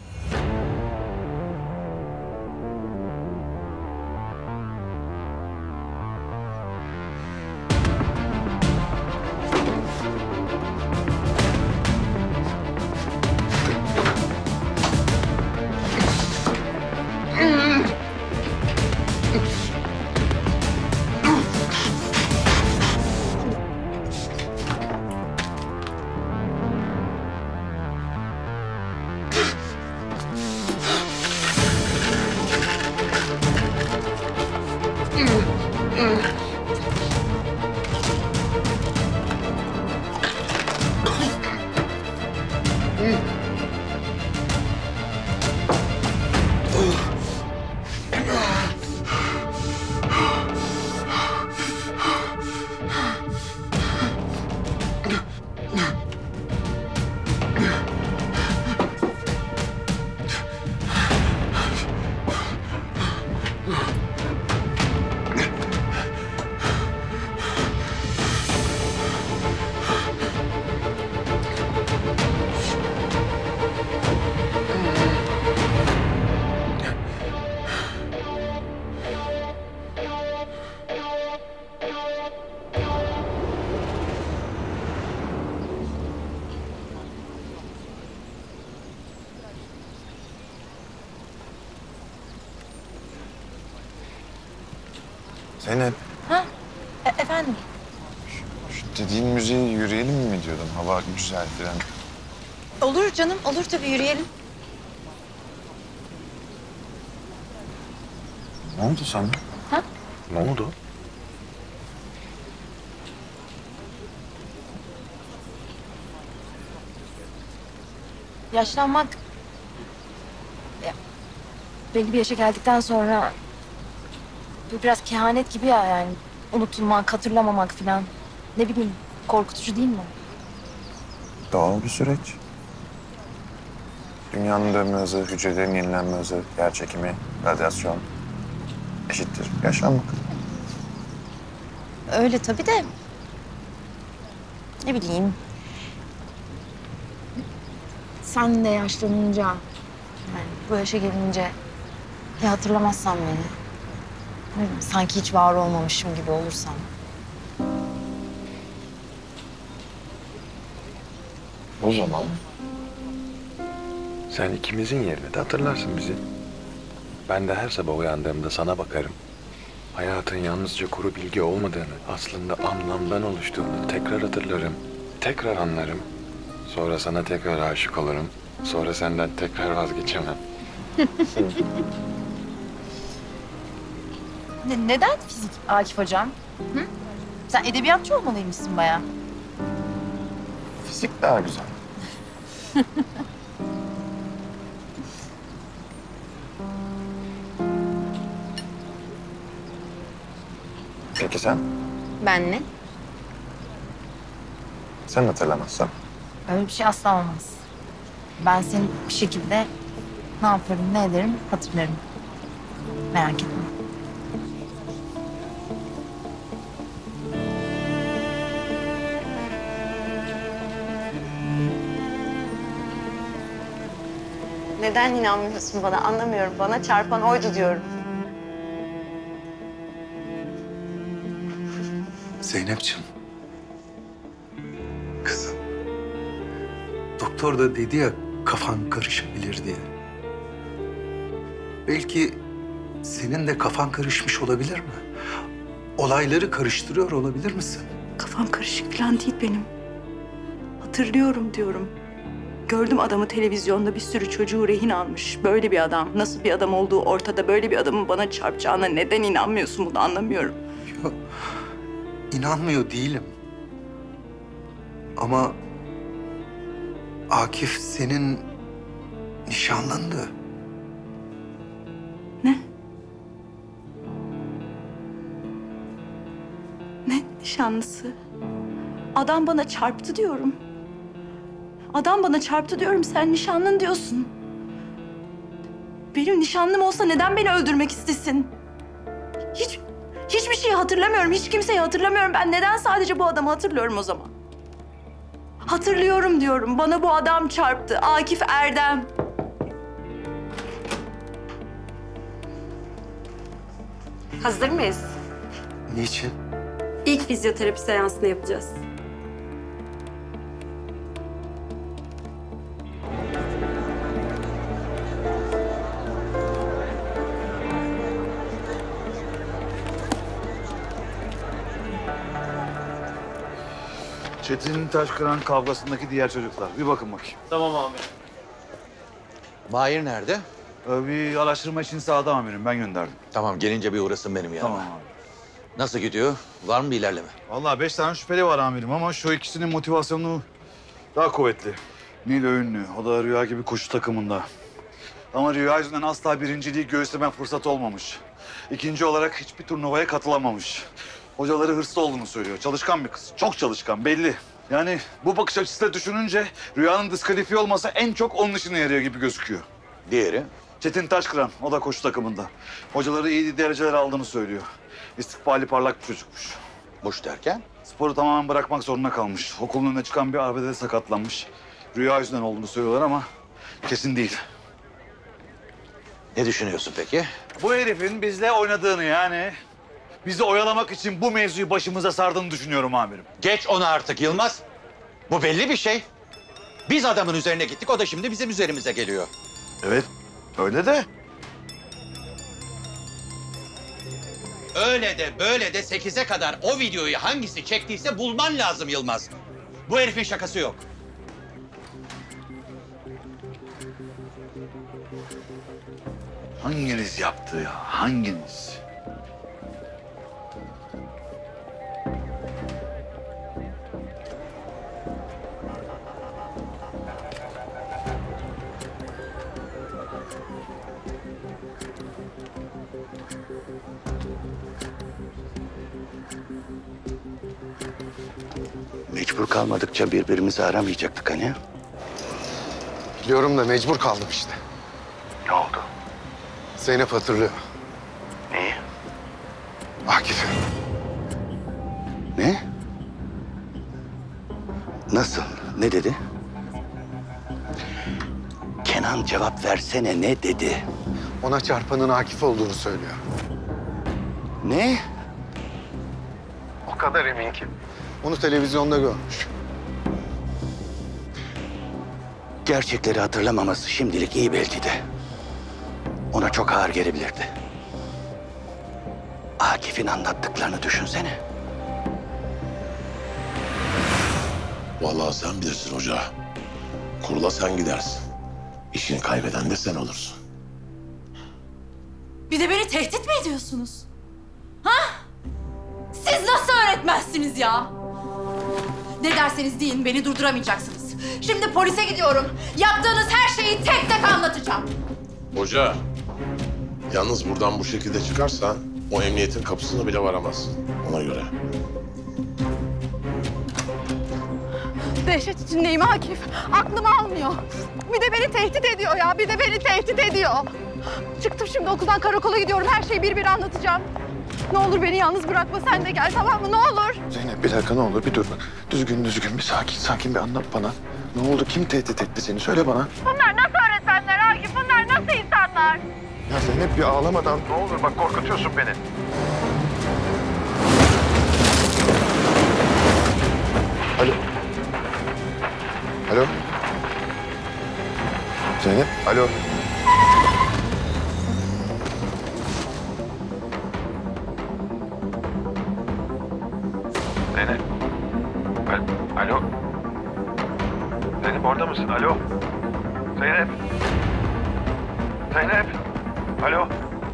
S2: Zeynep,
S12: Ha? Efendim?
S2: şu dediğin müziğe yürüyelim mi diyordum? Hava güzel falan.
S12: Olur canım, olur tabii yürüyelim.
S2: Ne oldu sana?
S12: Ha?
S2: Ne oldu?
S12: Yaşlanmak... Ya, belli bir yaşa geldikten sonra... Bu biraz kehanet gibi ya yani. Unutulmak, hatırlamamak falan. Ne bileyim, korkutucu değil mi?
S2: Doğal bir süreç. Dünyanın dönme hızı, hücrelerin yenilenme hızı, yer çekimi, radyasyon eşittir yaşlanmak.
S12: Öyle tabii de... Ne bileyim... Sen de yaşlanınca... Yani bu yaşa gelince... Ya hatırlamazsan beni... Ne bileyim, sanki hiç var olmamışım gibi olursam...
S2: O zaman sen ikimizin yerine de hatırlarsın bizi. Ben de her sabah uyandığımda sana bakarım. Hayatın yalnızca kuru bilgi olmadığını, aslında anlamdan oluştuğunu tekrar hatırlarım. Tekrar anlarım. Sonra sana tekrar aşık olurum. Sonra senden tekrar vazgeçemem.
S6: Neden fizik Akif hocam? Hı? Sen edebiyatçı olmalıymışsın bayağı.
S2: Fizik daha güzel. Peki sen?
S6: Ben ne?
S2: Sen hatırlamazsan?
S6: Öyle bir şey asla olmaz. Ben seni bir şekilde ne yaparım, ne ederim hatırlarım. Merak etme.
S7: Neden inanmıyorsun bana? Anlamıyorum. Bana çarpan oydu diyorum.
S22: Zeynep'ciğim. Kızım. Doktor da dedi ya kafan karışabilir diye. Belki senin de kafan karışmış olabilir mi? Olayları karıştırıyor olabilir misin?
S7: Kafam karışık falan değil benim. Hatırlıyorum diyorum. Gördüm adamı televizyonda, bir sürü çocuğu rehin almış. Böyle bir adam. Nasıl bir adam olduğu ortada. Böyle bir adamın bana çarpacağına neden inanmıyorsun, bunu anlamıyorum.
S22: Yok, inanmıyor değilim. Ama Akif senin nişanlındı.
S7: Ne nişanlısı? Adam bana çarptı diyorum. Adam bana çarptı diyorum, sen nişanlın diyorsun. Benim nişanlım olsa neden beni öldürmek istesin? Hiçbir şeyi hatırlamıyorum, hiç kimseyi hatırlamıyorum. Ben neden sadece bu adamı hatırlıyorum o zaman? Hatırlıyorum diyorum, bana bu adam çarptı. Akif Erdem.
S8: Hazır mıyız?
S22: Niçin?
S8: İlk fizyoterapi seansını yapacağız.
S10: Çetin Taşkıran kavgasındaki diğer çocuklar. Bir bakın bakayım.
S18: Tamam amirim.
S23: Mahir nerede?
S10: Bir araştırma için sahada amirim. Ben gönderdim.
S23: Tamam, gelince bir uğrasın benim yanıma.
S10: Tamam abi.
S23: Nasıl gidiyor? Var mı bir ilerleme?
S10: Vallahi 5 tane şüpheli var amirim ama şu ikisinin motivasyonu daha kuvvetli. Nil Öğünlü, o da Rüya gibi koşu takımında. Ama Rüya yüzünden asla birinciliği göğüsleme fırsatı olmamış. İkinci olarak hiçbir turnuvaya katılamamış. Hocaları hırslı olduğunu söylüyor. Çalışkan bir kız. Çok çalışkan, belli. Yani bu bakış açısıyla düşününce Rüya'nın diskalifiye olması en çok onun işine yarıyor gibi gözüküyor.
S23: Diğeri?
S10: Çetin Taşkıran, o da koşu takımında. Hocaları iyi dereceler aldığını söylüyor. İstikbali parlak bir çocukmuş.
S23: Boş derken?
S10: Sporu tamamen bırakmak zorunda kalmış. Okulun önüne çıkan bir arbedede sakatlanmış. Rüya yüzünden olduğunu söylüyorlar ama kesin değil.
S23: Ne düşünüyorsun peki?
S10: Bu herifin bizle oynadığını, yani bizi oyalamak için bu mevzuyu başımıza sardığını düşünüyorum amirim.
S23: Geç onu artık Yılmaz. Bu belli bir şey. Biz adamın üzerine gittik, o da şimdi bizim üzerimize geliyor.
S10: Evet, öyle de.
S23: Öyle de böyle de 8'e kadar o videoyu hangisi çektiyse bulman lazım Yılmaz. Bu herifin şakası yok.
S10: Hanginiz yaptı ya? Hanginiz?
S1: Mecbur kalmadıkça birbirimizi aramayacaktık hani.
S22: Biliyorum da mecbur kaldım işte.
S1: Ne oldu?
S22: Zeynep hatırlıyor.
S1: Neyi?
S22: Akif'i.
S1: Ne? Nasıl? Ne dedi? Kenan cevap versene, ne dedi?
S22: Ona çarpanın Akif olduğunu söylüyor.
S1: Ne?
S22: O kadar emin ki. Onu televizyonda görmüş.
S1: Gerçekleri hatırlamaması şimdilik iyi belki de. Ona çok ağır gelebilirdi. Akif'in anlattıklarını düşünsene.
S17: Vallahi sen bilirsin hoca. Kurula sen gidersin. işini kaybeden de sen olursun.
S12: Bir de beni tehdit mi ediyorsunuz? Ha? Siz nasıl öğretmezsiniz ya? Ne derseniz deyin beni durduramayacaksınız. Şimdi polise gidiyorum. Yaptığınız her şeyi tek tek anlatacağım.
S17: Hoca, yalnız buradan bu şekilde çıkarsa o emniyetin kapısına bile varamazsın. Ona göre.
S3: Dehşet içindeyim Akif. Aklım almıyor. Bir de beni tehdit ediyor ya. Bir de beni tehdit ediyor. Çıktım şimdi okuldan karakola gidiyorum. Her şeyi bir anlatacağım. Ne olur beni yalnız bırakma. Sen de gel tamam mı? Ne olur.
S2: Zeynep bir dakika ne olur bir dur bak. Düzgün bir sakin bir anlat bana. Ne oldu? Kim tehdit etti seni? Söyle bana.
S3: Bunlar nasıl öğretmenler Akif? Bunlar nasıl insanlar?
S2: Ya Zeynep bir ağlamadan. Ne olur bak korkutuyorsun beni. Alo. Alo. Zeynep. Alo.
S4: Zeynep. Alo. Zeynep orada mısın? Alo. Zeynep. Zeynep. Alo.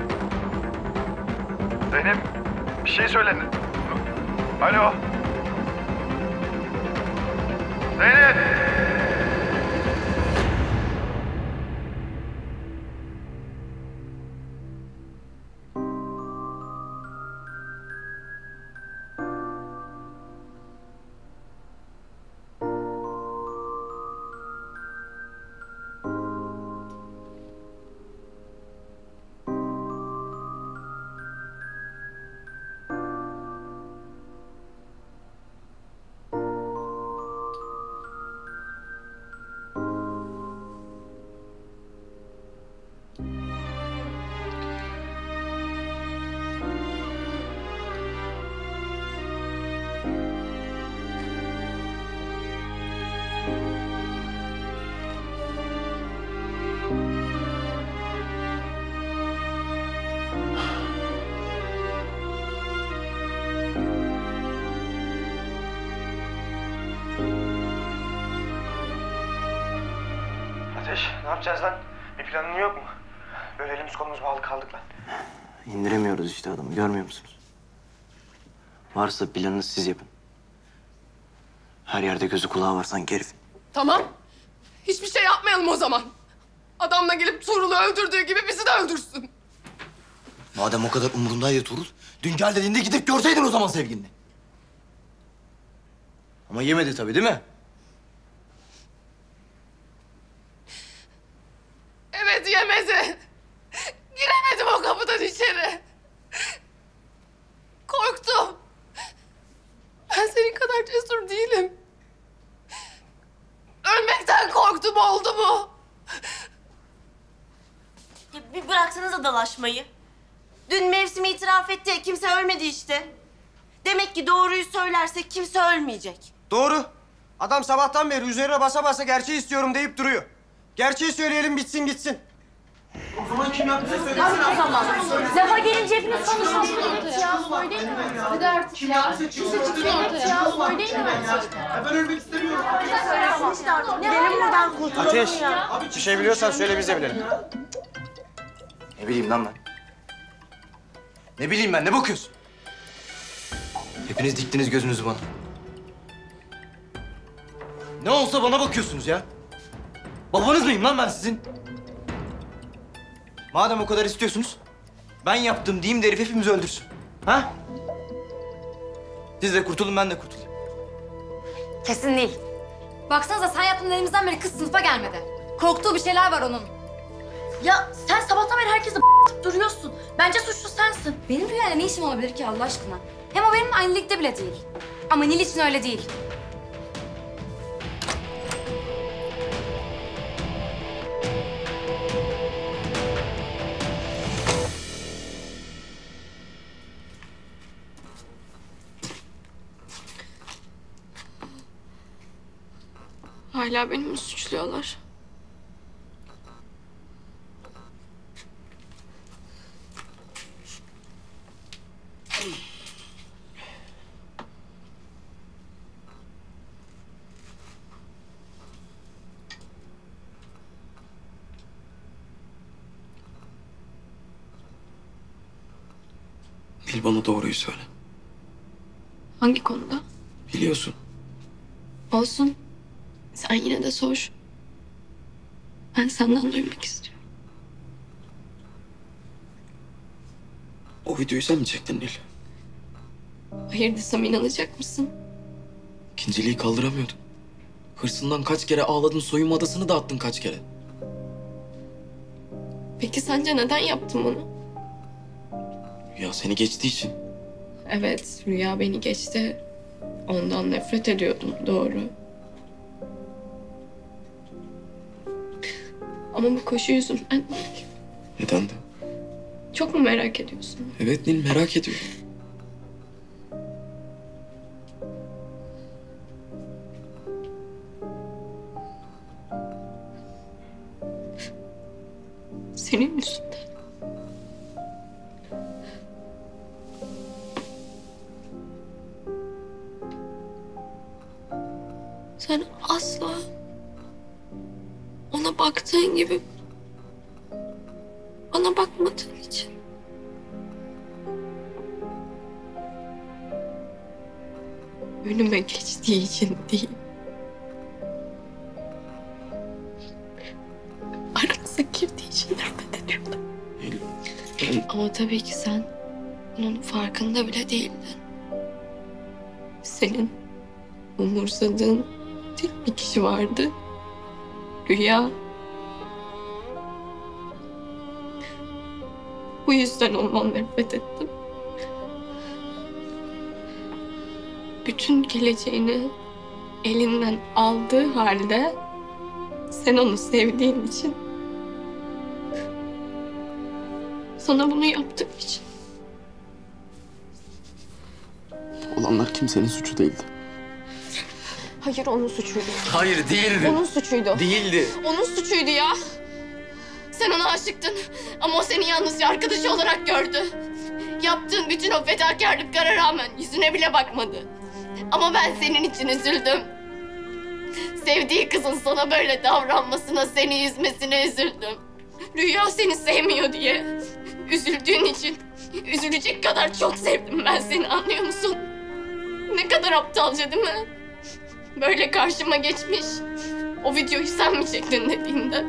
S4: Zeynep. Bir şey söyle. Alo. Zeynep.
S9: Ateş, ne yapacağız lan? Bir planın yok mu? Böyle elimiz kolumuz bağlı kaldık lan.
S20: İndiremiyoruz işte adamı, görmüyor musunuz? Varsa planını siz yapın. Her yerde gözü kulağı var sanki herifin.
S3: Tamam. Hiçbir şey yapmayalım o zaman. Adamla gelip Tuğrul'u öldürdüğü gibi bizi de öldürsün.
S20: Madem o kadar umurundaydı Tuğrul, dün gel dediğinde gidip görseydin o zaman sevgilini. Ama yemedi tabii değil mi?
S3: Evet yemedi. Giremedim o kapıdan içeri. Korktum. Ben senin kadar cesur değilim. Ölmekten korktum oldu mu?
S19: Ya bir bıraksanıza dalaşmayı. Dün mevsimi itiraf etti. Kimse ölmedi işte. Demek ki doğruyu söylersek kimse ölmeyecek.
S9: Doğru. Adam sabahtan beri üzerine basa basa gerçeği istiyorum deyip duruyor. Gerçeği söyleyelim bitsin gitsin. O zaman kim yaptıysa söylesin.
S12: Tamam. Lafa gelince hepiniz konuşun. Ya söyleyin mi?
S3: Hadi artık ya. Kimse çıksın ortaya. Ya söyleyin mi?
S4: Ben ölmek istemiyorum.
S19: Gidelim buradan kurtulalım
S9: Ateş,
S19: ya.
S9: bir şey biliyorsan söyle biz de bilelim.
S20: Ne bileyim lan ben? Ne bileyim ben, ne bakıyorsun? Hepiniz diktiniz gözünüzü bana. Ne olsa bana bakıyorsunuz ya. Babanız mıyım lan ben sizin? Madem o kadar istiyorsunuz, ben yaptım diyeyim de herif hepimizi öldürsün. Ha? Siz de kurtulun, ben de kurtulayım.
S11: Kesin değil. Baksanıza sen yaptığın elimizden beri kız sınıfa gelmedi. Korktuğu bir şeyler var onun.
S12: Ya sen sabahtan beri herkese duruyorsun. Bence suçlu sensin.
S11: Benim Rüya'yla ne işim olabilir ki Allah aşkına? Hem o benimle aynı ligde bile değil. Ama Nil için öyle değil.
S3: Hala beni mi suçluyorlar?
S5: Nil, bana doğruyu söyle.
S15: Hangi konuda?
S5: Biliyorsun.
S15: Olsun. Sen yine de sor. Ben senden duymak istiyorum.
S5: O videoyu sen mi çektin Nil?
S15: Hayır desem inanacak mısın?
S5: İkinciliği kaldıramıyordun. Hırsından kaç kere ağladın, soyunma odasını dağıttın kaç kere.
S15: Peki sence neden yaptım bunu?
S5: Ya seni geçtiği için.
S15: Evet, Rüya beni geçti. Ondan nefret ediyordum, doğru. Ama bu koşu yüzünden
S5: Neden de?
S15: çok mu merak ediyorsun?
S5: Evet Nil, merak ediyorum.
S15: Senin yüzünden. Sen asla ona baktığın gibi bana bakmadığın için. Önüme geçtiği için değil. Aramıza girdiği için nefret ediyordum. Ama tabii ki sen bunun farkında bile değildin. Senin umursadığın tek bir kişi vardı. Rüya. Bu yüzden ondan nefret ettim. Bütün geleceğini elinden aldığı halde sen onu sevdiğin için, sana bunu yaptığım için.
S5: Olanlar kimsenin suçu değildi.
S15: Hayır, onun suçuydu.
S5: Hayır, değildi.
S15: Onun suçuydu.
S5: Değildi.
S15: Onun suçuydu ya. Sen ona aşıktın ama o seni yalnızca arkadaşı olarak gördü. Yaptığın bütün o fedakarlıklara rağmen yüzüne bile bakmadı. Ama ben senin için üzüldüm. Sevdiği kızın sana böyle davranmasına, seni üzmesine üzüldüm. Rüya seni sevmiyor diye. Üzüldüğün için üzülecek kadar çok sevdim ben seni, anlıyor musun? Ne kadar aptalca değil mi? Böyle karşıma geçmiş. O videoyu sen mi çektin dediğinde.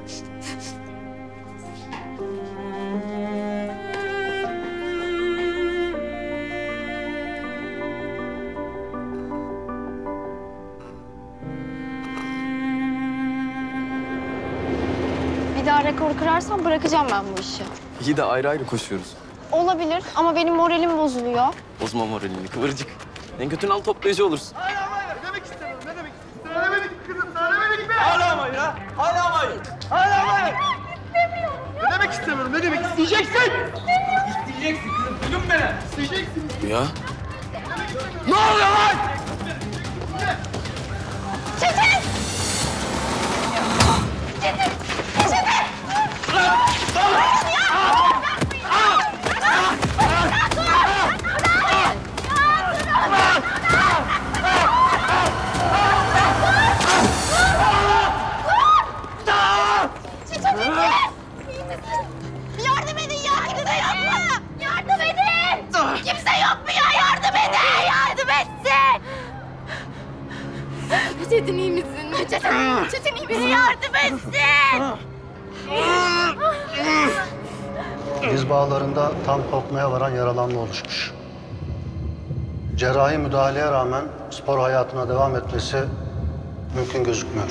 S13: Bir daha rekor kırarsam bırakacağım ben bu işi.
S5: İyi de ayrı ayrı koşuyoruz.
S13: Olabilir ama benim moralim bozuluyor.
S5: Bozma moralini kıvırcık. En kötü nal toplayıcı olursun.
S4: Ağlamayın ha! Ağlamayın! Ağlamayın! Ne demek istemiyorum? Ne demek isteyeceksin? İsteyeceksin kızım. Duydun mu beni? İsteyeceksin.
S5: Ya.
S4: Ne oluyor lan?
S13: Çetin! Çetin! Çetin! Yardım edin ya! Kimse yok mu? Yardım edin! Kimse yok mu ya? Yardım edin! Yardım etsin!
S15: Çetin iyi misin?
S13: Çetin iyi biri yardım etsin!
S16: Diz bağlarında tam kopmaya varan yaralanma oluşmuş. Cerrahi müdahaleye rağmen spor hayatına devam etmesi mümkün gözükmüyor.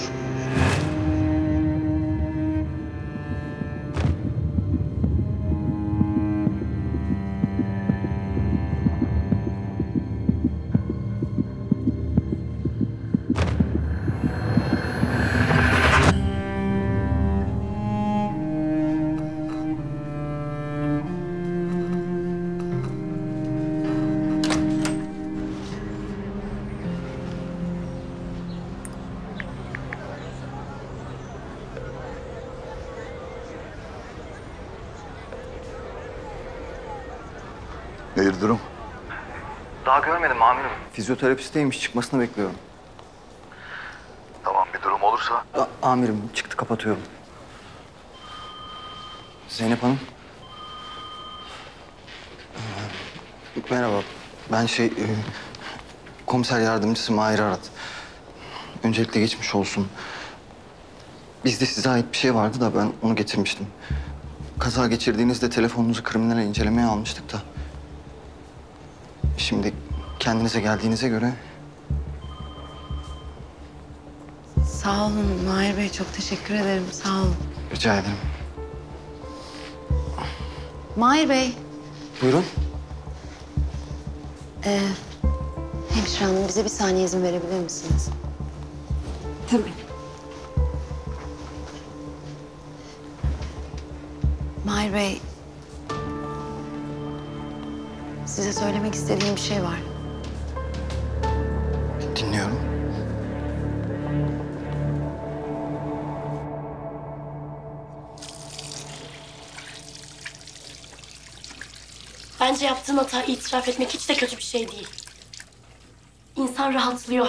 S14: Nedir durum?
S18: Daha görmedim amirim. Fizyoterapisteymiş, çıkmasını bekliyorum.
S14: Tamam, bir durum olursa.
S18: Amirim çıktı, kapatıyorum. Zeynep Hanım.
S20: Merhaba. Ben komiser yardımcısı Mahir Arat. Öncelikle geçmiş olsun. Bizde size ait bir şey vardı da ben onu getirmiştim. Kaza geçirdiğinizde telefonunuzu kriminale incelemeye almıştık da. Şimdi kendinize geldiğinize göre...
S6: Sağ olun Mahir Bey, çok teşekkür ederim. Sağ olun.
S20: Rica ederim.
S6: Mahir Bey,
S20: Buyurun.
S6: hemşire hanım bize bir saniye izin verebilir misiniz? Tabii. Mahir Bey, size söylemek istediğim bir şey var.
S20: Dinliyorum.
S12: Bence yaptığın hata itiraf etmek hiç de kötü bir şey değil. İnsan rahatlıyor.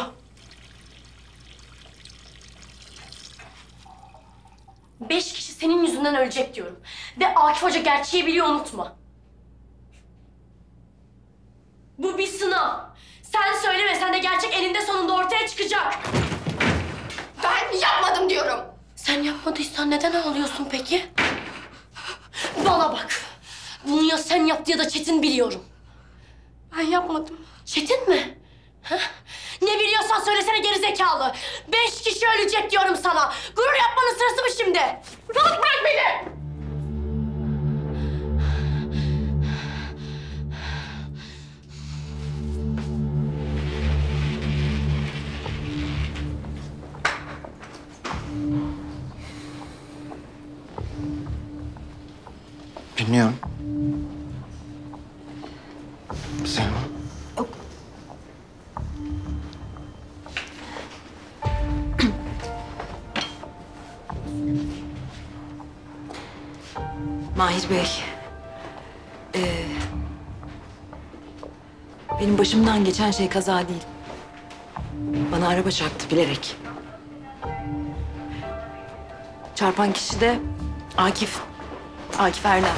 S12: Beş kişi senin yüzünden ölecek diyorum. Ve Akif Hoca gerçeği biliyor, unutma. Bu bir sınav. Sen söylemesen de gerçek eninde sonunda ortaya çıkacak. Ben yapmadım diyorum. Sen yapmadıysan neden ağlıyorsun peki? Bana bak. Bunu ya sen yaptı ya da Çetin biliyorum. Ben yapmadım. Çetin mi? Ha? Ne biliyorsan söylesene gerizekalı. 5 kişi ölecek diyorum sana. Gurur yapmanın sırası mı şimdi? Rahat bırak beni!
S20: Dinliyorum. Selma.
S6: Mahir Bey, benim başımdan geçen şey kaza değil. Bana araba çarptı bilerek. Çarpan kişi de Akif Erdem.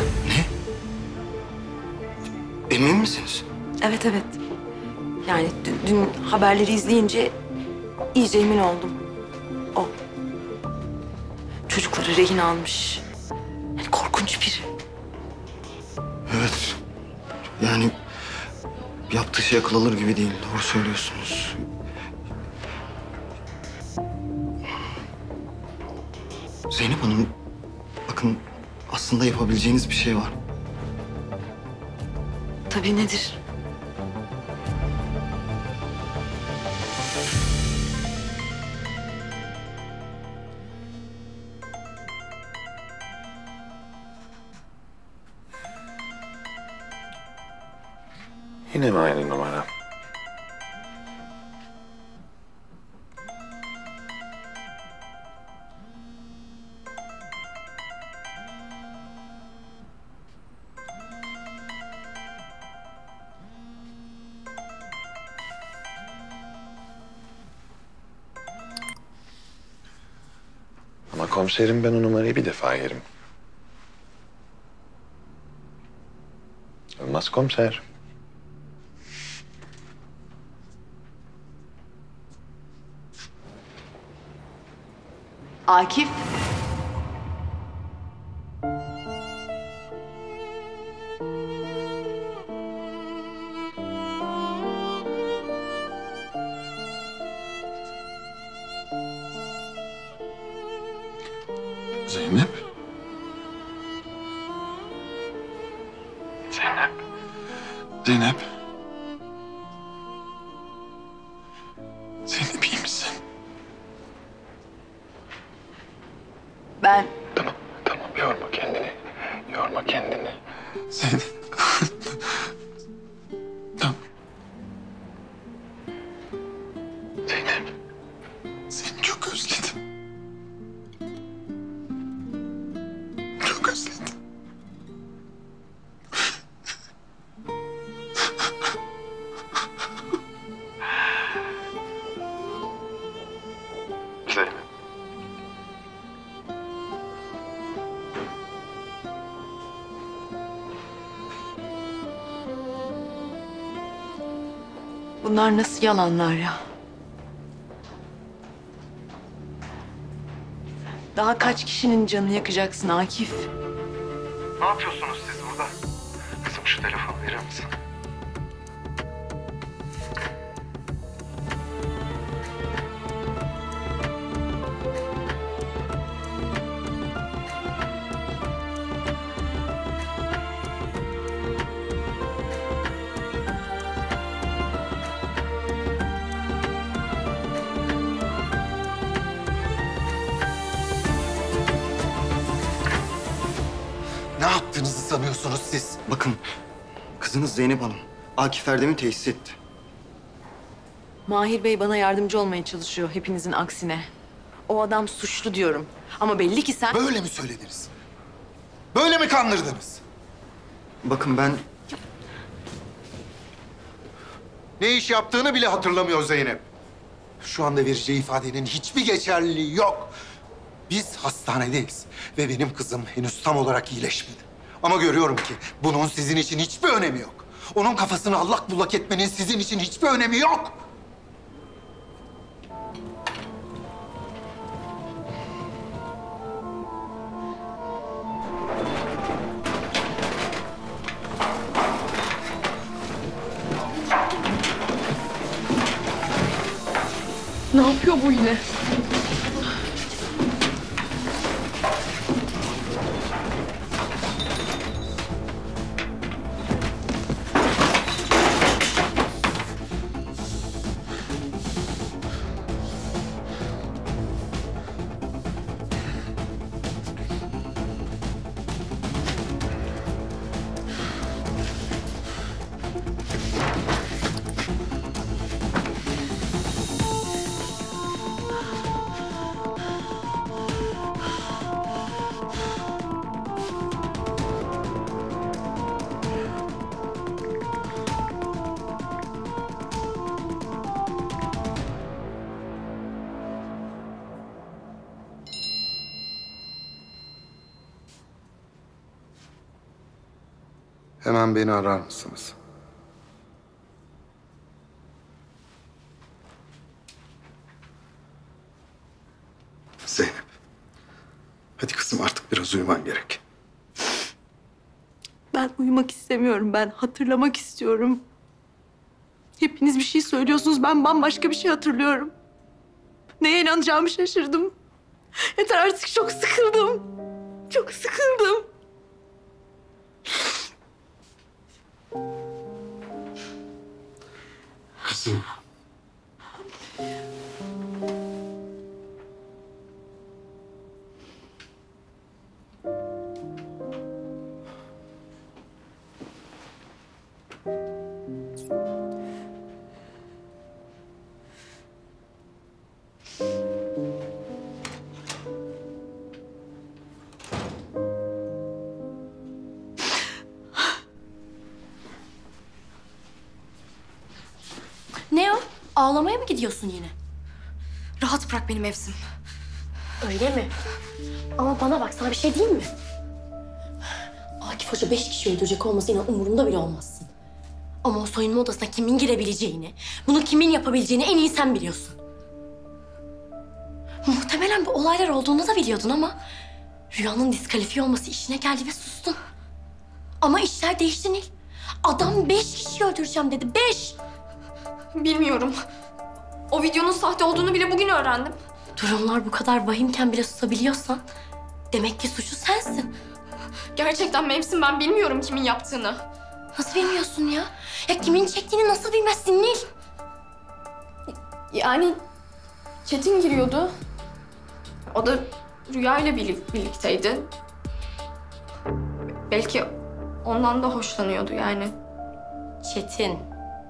S20: Emin misiniz?
S6: Evet. Yani dün haberleri izleyince iyice emin oldum. O. Çocukları rehin almış. Yani korkunç biri.
S20: Evet. Yani yaptığı şey akıl alır gibi değil. Doğru söylüyorsunuz. Zeynep Hanım, bakın aslında yapabileceğiniz bir şey var.
S6: Tabii, nedir?
S2: Yine mi aynı numara? Ama komiserim, ben o numarayı bir defa yerim. Olmaz komiser.
S6: Akif.
S2: Zeynep. Zeynep. Zeynep iyi misin?
S6: Ben...
S2: Tamam yorma kendini. Yorma kendini. Zeynep. Tamam. Zeynep. Seni çok özledim. Çok özledim. Zeynep.
S7: Bunlar nasıl yalanlar ya? Daha kaç kişinin canını yakacaksın Akif?
S22: Ne yapıyorsunuz siz burada? Kızım şu telefonu verir misin?
S20: Ne yaptığınızı sanıyorsunuz siz? Bakın, kızınız Zeynep Hanım Akif Erdem'i tesis etti.
S7: Mahir Bey bana yardımcı olmaya çalışıyor hepinizin aksine. O adam suçlu diyorum. Ama belli ki sen...
S22: Böyle mi söylediniz? Böyle mi kandırdınız?
S20: Bakın ben...
S22: Ne iş yaptığını bile hatırlamıyor Zeynep. Şu anda vereceği ifadenin hiçbir geçerliliği yok. Biz hastanedeyiz ve benim kızım henüz tam olarak iyileşmedi. Ama görüyorum ki bunun sizin için hiçbir önemi yok. Onun kafasını allak bullak etmenin sizin için hiçbir önemi yok.
S7: Ne yapıyor bu yine?
S22: Hemen beni arar mısınız? Zeynep. Hadi kızım artık biraz uyuman gerek.
S7: Ben uyumak istemiyorum. Ben hatırlamak istiyorum. Hepiniz bir şey söylüyorsunuz. Ben bambaşka bir şey hatırlıyorum. Neye inanacağımı şaşırdım. Yeter artık, çok sıkıldım. Çok sıkıldım.
S22: Kızım.
S12: Ne o? Ağlamaya mı gidiyorsun yine?
S15: Rahat bırak beni Mevsim.
S12: Öyle mi? Ama bana bak, sana bir şey diyeyim mi? Akif Hoca 5 kişi öldürecek olması yine umurumda bile olmazsın. Ama o soyunma odasına kimin girebileceğini, bunu kimin yapabileceğini en iyi sen biliyorsun. Muhtemelen bu olaylar olduğunu da biliyordun ama... Rüyanın diskalifiye olması işine geldi ve sustun. Ama işler değişti Nil. Adam 5 kişi öldüreceğim dedi, 5!
S15: Bilmiyorum. O videonun sahte olduğunu bile bugün öğrendim.
S12: Durumlar bu kadar vahimken bile susabiliyorsan... demek ki suçlu sensin.
S15: Gerçekten Mevsim, ben bilmiyorum kimin yaptığını.
S12: Nasıl bilmiyorsun ya? Ya kimin çektiğini nasıl bilmezsin Nil?
S15: Yani Çetin giriyordu. O da Rüya ile birlikteydi. Belki ondan da hoşlanıyordu yani.
S12: Çetin.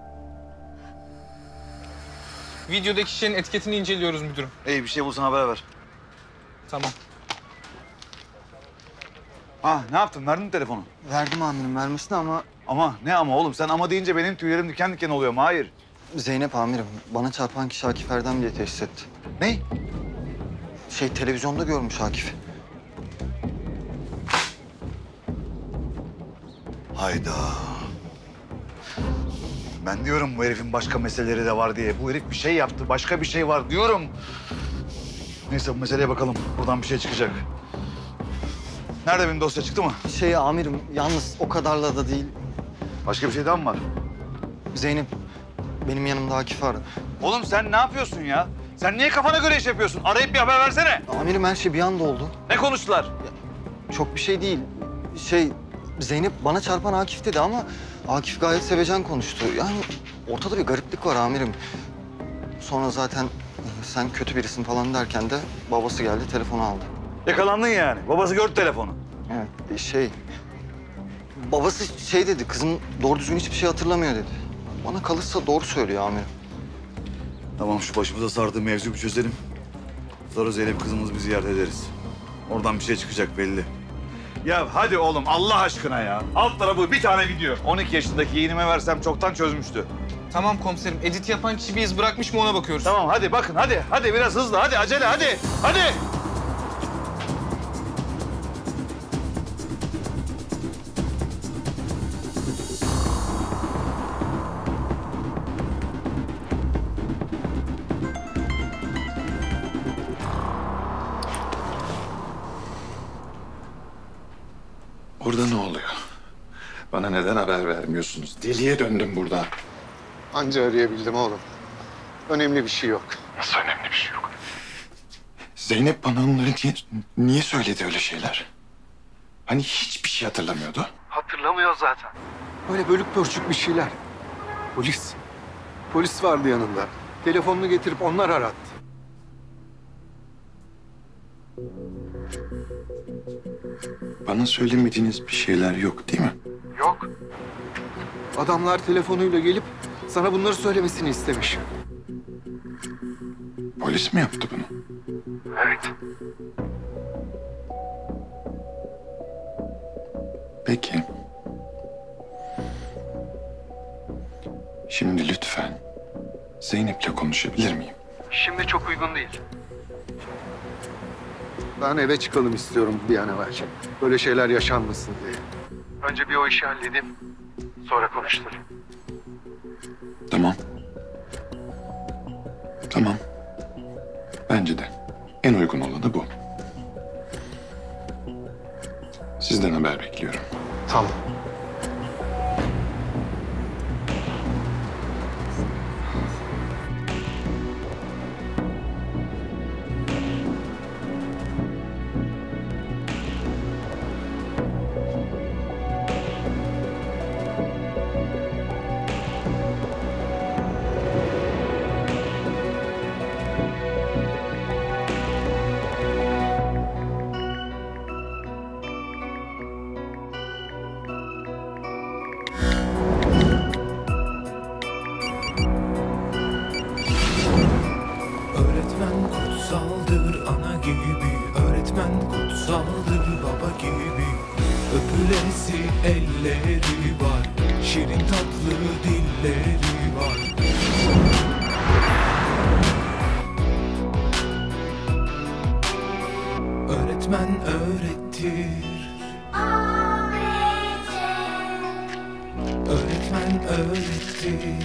S8: Videodaki kişinin etiketini inceliyoruz müdürüm.
S10: İyi, bir şey bulsan haber ver.
S8: Tamam.
S10: Ha, ne yaptın? Verdin mi telefonu?
S20: Verdim amirim vermesine ama...
S10: Ama ne ama oğlum? Sen ama deyince benim tüylerim diken diken oluyor. Hayır.
S20: Zeynep amirim bana çarpan kişi Akif Erdem diye tesis etti.
S10: Ne?
S20: Televizyonda görmüş Akif.
S10: Hayda.
S14: Ben diyorum bu herifin başka meseleleri de var diye. Bu herif bir şey yaptı, başka bir şey var diyorum. Neyse bu meseleye bakalım. Buradan bir şey çıkacak. Nerede benim dosya, çıktı mı?
S20: Amirim yalnız o kadarla da değil.
S14: Başka bir şey daha mı var?
S20: Zeynep benim yanımda Akif aradı.
S14: Oğlum sen ne yapıyorsun ya? Sen niye kafana göre iş yapıyorsun? Arayıp bir haber versene.
S20: Amirim her şey bir anda oldu.
S14: Ne konuştular?
S20: Çok bir şey değil. Zeynep bana çarpan Akif dedi ama Akif gayet sevecen konuştu. Yani ortada bir gariplik var amirim. Sonra zaten sen kötü birisin falan derken de babası geldi telefonu aldı.
S14: Yakalandın yani. Babası gördü telefonu.
S20: Evet babası dedi kızım doğru düzgün hiçbir şey hatırlamıyor dedi. Bana kalırsa doğru söylüyor amirim.
S14: Tamam şu başımıza sardığı mevzuyu bir çözelim. Sonra Zeynep kızımızı bir ziyaret ederiz. Oradan bir şey çıkacak belli. Ya hadi oğlum Allah aşkına ya. Alt tarafı bir tane video. 12 yaşındaki yeğenime versem çoktan çözmüştü.
S8: Tamam komiserim. Edit yapan kişi bir iz bırakmış mı ona bakıyoruz.
S14: Tamam hadi bakın hadi. Hadi biraz hızlı hadi acele hadi. Hadi.
S2: Orada ne oluyor? Bana neden haber vermiyorsunuz? Deliye döndüm burada.
S22: Anca arayabildim oğlum. Önemli bir şey yok.
S2: Nasıl önemli bir şey yok? Zeynep bana onları niye söyledi öyle şeyler? Hani hiçbir şey hatırlamıyordu.
S22: Hatırlamıyor zaten. Böyle bölük pörçük bir şeyler. Polis vardı yanında. Telefonunu getirip onlar arattı.
S2: Bana söylemediğiniz bir şeyler yok değil mi?
S22: Yok. Adamlar telefonuyla gelip sana bunları söylemesini istemiş.
S2: Polis mi yaptı bunu?
S22: Evet.
S2: Peki. Şimdi lütfen Zeynep'le konuşabilir miyim?
S22: Şimdi çok uygun değil. Ben eve çıkalım istiyorum bir an evvel. Böyle şeyler yaşanmasın diye. Önce bir o işi halledeyim. Sonra konuşturayım.
S2: Tamam. Tamam. Bence de en uygun olanı bu. Sizden haber bekliyorum.
S22: Tamam.
S1: Öğretmen kutsaldır ana gibi, öğretmen kutsaldır baba gibi. Öpülesi elleri var, şirin tatlı dilleri var. Öğretmen öğretir. Öğretmen öğretir.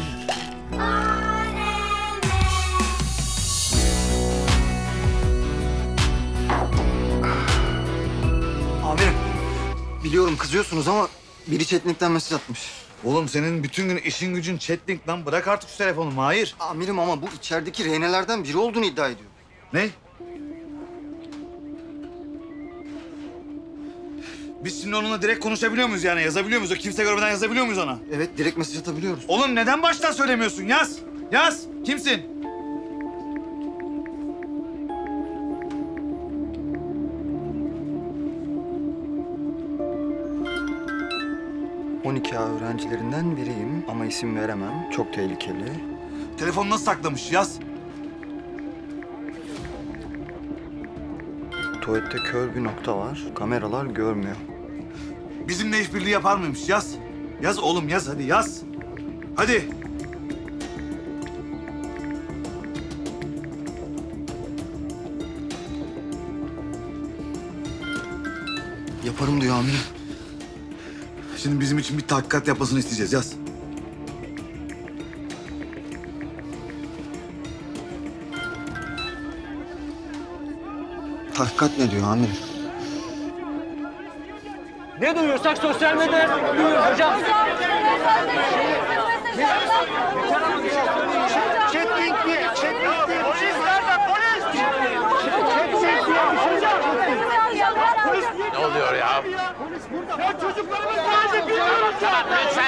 S20: Amirim biliyorum kızıyorsunuz ama biri chatlink'ten mesaj atmış.
S14: Oğlum senin bütün gün işin gücün chatlink lan. Bırak artık şu telefonu Mahir.
S20: Amirim ama bu içerideki rehinelerden biri olduğunu iddia ediyor.
S14: Ne? Biz şimdi onunla direkt konuşabiliyor muyuz yani? Yazabiliyor muyuz? O kimse görmeden yazabiliyor muyuz ona?
S20: Evet direkt mesaj atabiliyoruz.
S14: Oğlum neden baştan söylemiyorsun? Yaz. Yaz. Kimsin?
S20: A öğrencilerinden biriyim ama isim veremem. Çok tehlikeli.
S14: Telefonu nasıl saklamış? Yaz.
S20: Tuvalette kör bir nokta var. Kameralar görmüyor.
S14: Bizimle işbirliği yapar mıymış? Yaz. Yaz oğlum yaz hadi yaz. Hadi.
S20: Yaparım diyor amirim.
S14: Şimdi bizim için bir tahkikat yapmasını isteyeceğiz. Yaz.
S20: Tahkikat ne diyor amirim?
S4: Ne duyuyorsak sosyal medyada duyuyoruz hocam. Polis nerede? Polis!
S17: Ne oluyor ya?
S4: Ya çocuklarımız nerede?
S17: Tamam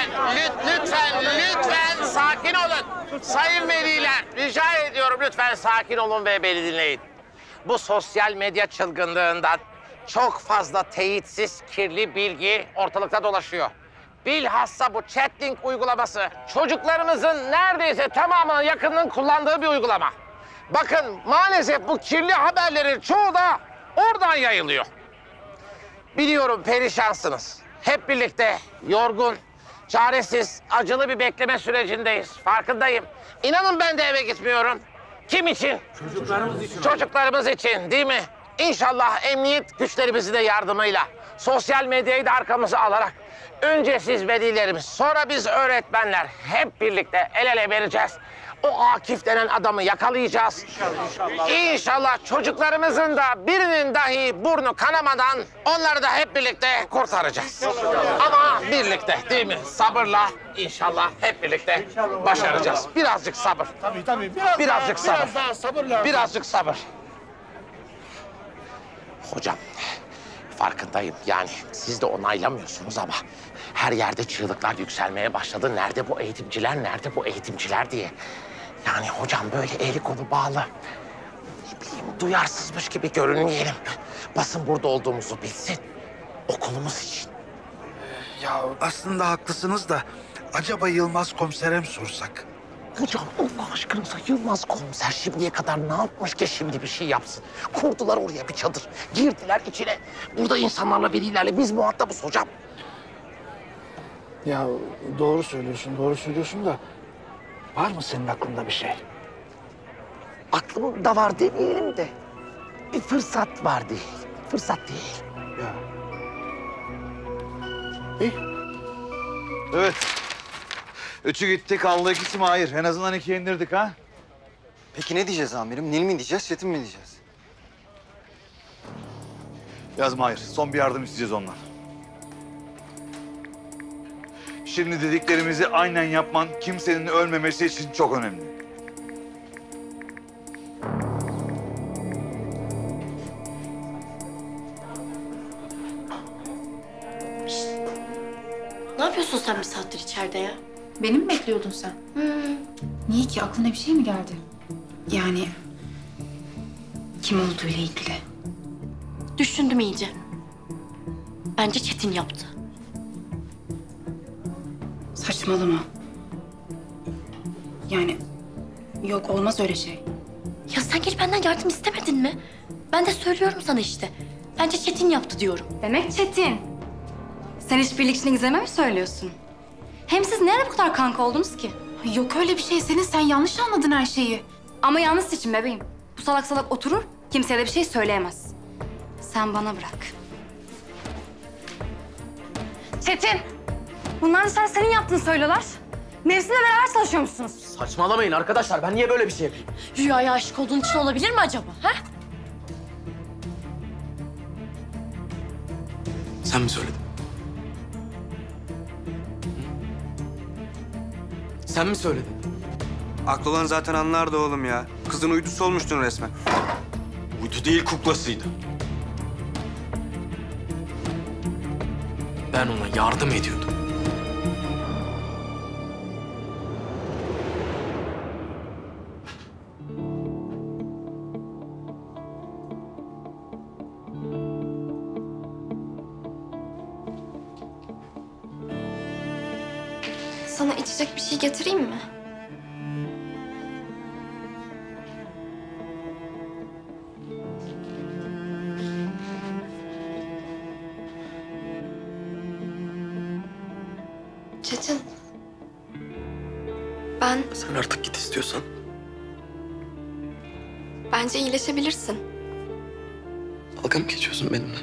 S17: lütfen sakin olun. Sayın veliler rica ediyorum lütfen sakin olun ve beni dinleyin. Bu sosyal medya çılgınlığından çok fazla teyitsiz kirli bilgi ortalıkta dolaşıyor. Bilhassa bu chatting uygulaması çocuklarımızın neredeyse tamamının yakınının kullandığı bir uygulama. Bakın maalesef bu kirli haberlerin çoğu da oradan yayılıyor. Biliyorum perişansınız. Hep birlikte yorgun, çaresiz, acılı bir bekleme sürecindeyiz. Farkındayım. İnanın ben de eve gitmiyorum. Kim için?
S4: Çocuklarımız için.
S17: Çocuklarımız için değil mi? İnşallah emniyet güçlerimizin de yardımıyla, sosyal medyayı da arkamıza alarak önce siz velilerimiz, sonra biz öğretmenler hep birlikte el ele vereceğiz. O Akif denen adamı yakalayacağız. İnşallah çocuklarımızın da birinin dahi burnu kanamadan onları da hep birlikte kurtaracağız. Ama birlikte değil mi? Sabırla inşallah hep birlikte başaracağız. Birazcık sabır.
S4: Tabii.
S17: Birazcık sabır.
S4: Biraz daha sabır lazım.
S17: Birazcık sabır. Hocam, farkındayım. Yani siz de onaylamıyorsunuz ama her yerde çığlıklar yükselmeye başladı. Nerede bu eğitimciler, nerede bu eğitimciler diye. Yani hocam böyle eli kolu bağlı. Ne bileyim, duyarsızmış gibi görünmeyelim. Basın burada olduğumuzu bilsin. Okulumuz için.
S10: Ya aslında haklısınız da acaba Yılmaz komisere mi sorsak?
S17: Hocam Allah aşkınıza Yılmaz komiser şimdiye kadar ne yapmış ki şimdi bir şey yapsın? Kurdular oraya bir çadır. Girdiler içine. Burada insanlarla, velilerle biz muhatabız hocam.
S10: Ya doğru söylüyorsun da var mı senin aklında bir şey?
S17: Aklımda var demeyelim de bir fırsat var değil. Fırsat değil.
S10: Ya. İyi. Evet. Üçü gitti, kaldı ikisi Mahir. En azından ikiye indirdik ha.
S20: Peki ne diyeceğiz amirim? Nil mi diyeceğiz, Çetin mi diyeceğiz?
S10: Yaz Mahir, son bir yardım isteyeceğiz ondan. Şimdi dediklerimizi aynen yapman kimsenin ölmemesi için çok önemli.
S12: Ne yapıyorsun sen bir saattir içeride ya?
S15: Beni mi bekliyordun sen? Niye ki? Aklına bir şey mi geldi? Yani kim olduğuyla ilgili.
S12: Düşündüm iyice. Bence Çetin yaptı.
S15: Saçmalama. Yani yok, olmaz öyle şey.
S12: Ya sen hiç benden yardım istemedin mi? Ben de söylüyorum sana işte. Bence Çetin yaptı diyorum.
S15: Demek Çetin. Sen işbirlikçine Gizem'e mi söylüyorsun? Hem siz ne ara bu kadar kanka oldunuz ki? Yok öyle bir şey. Sen yanlış anladın her şeyi. Ama yanlış seçim bebeğim. Bu salak salak oturur, kimseye de bir şey söyleyemez. Sen bana bırak.
S12: Çetin! Bunlar da senin yaptığını söylüyorlar. Mevsim'le beraber çalışıyormuşsunuz.
S5: Saçmalamayın arkadaşlar. Ben niye böyle bir şey yapayım?
S12: Rüyaya aşık olduğun için olabilir mi acaba? Ha?
S5: Sen mi söyledin? Sen mi söyledin?
S9: Aklı olan zaten anlardı oğlum ya. Kızın uydusu olmuştun resmen.
S18: Uydu değil, kuklasıydı.
S5: Ben ona yardım ediyordum.
S6: Sana içecek bir şey getireyim mi? Çetin.
S5: Sen artık git istiyorsan.
S6: Bence iyileşebilirsin.
S5: Dalga mı geçiyorsun benimle?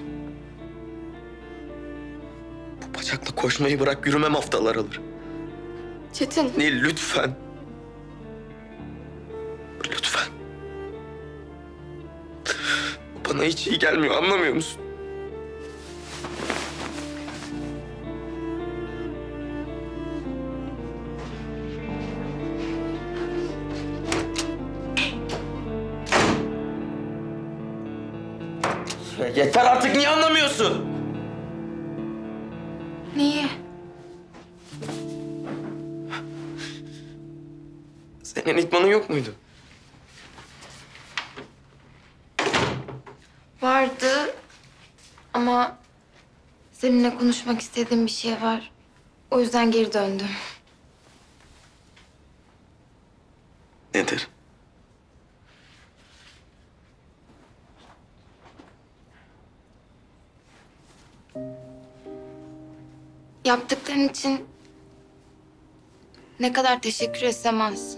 S5: Bu bacakla koşmayı bırak, yürümem haftalar alır.
S6: Çetin.
S5: Nil lütfen. Lütfen. Bana hiç iyi gelmiyor, anlamıyor musun? Ya yeter artık, niye anlamıyorsun?
S15: Niye?
S5: Senin idmanın yok muydu?
S15: Vardı ama seninle konuşmak istediğim bir şey var. O yüzden geri döndüm.
S5: Nedir?
S15: Yaptıkların için ne kadar teşekkür etsem az.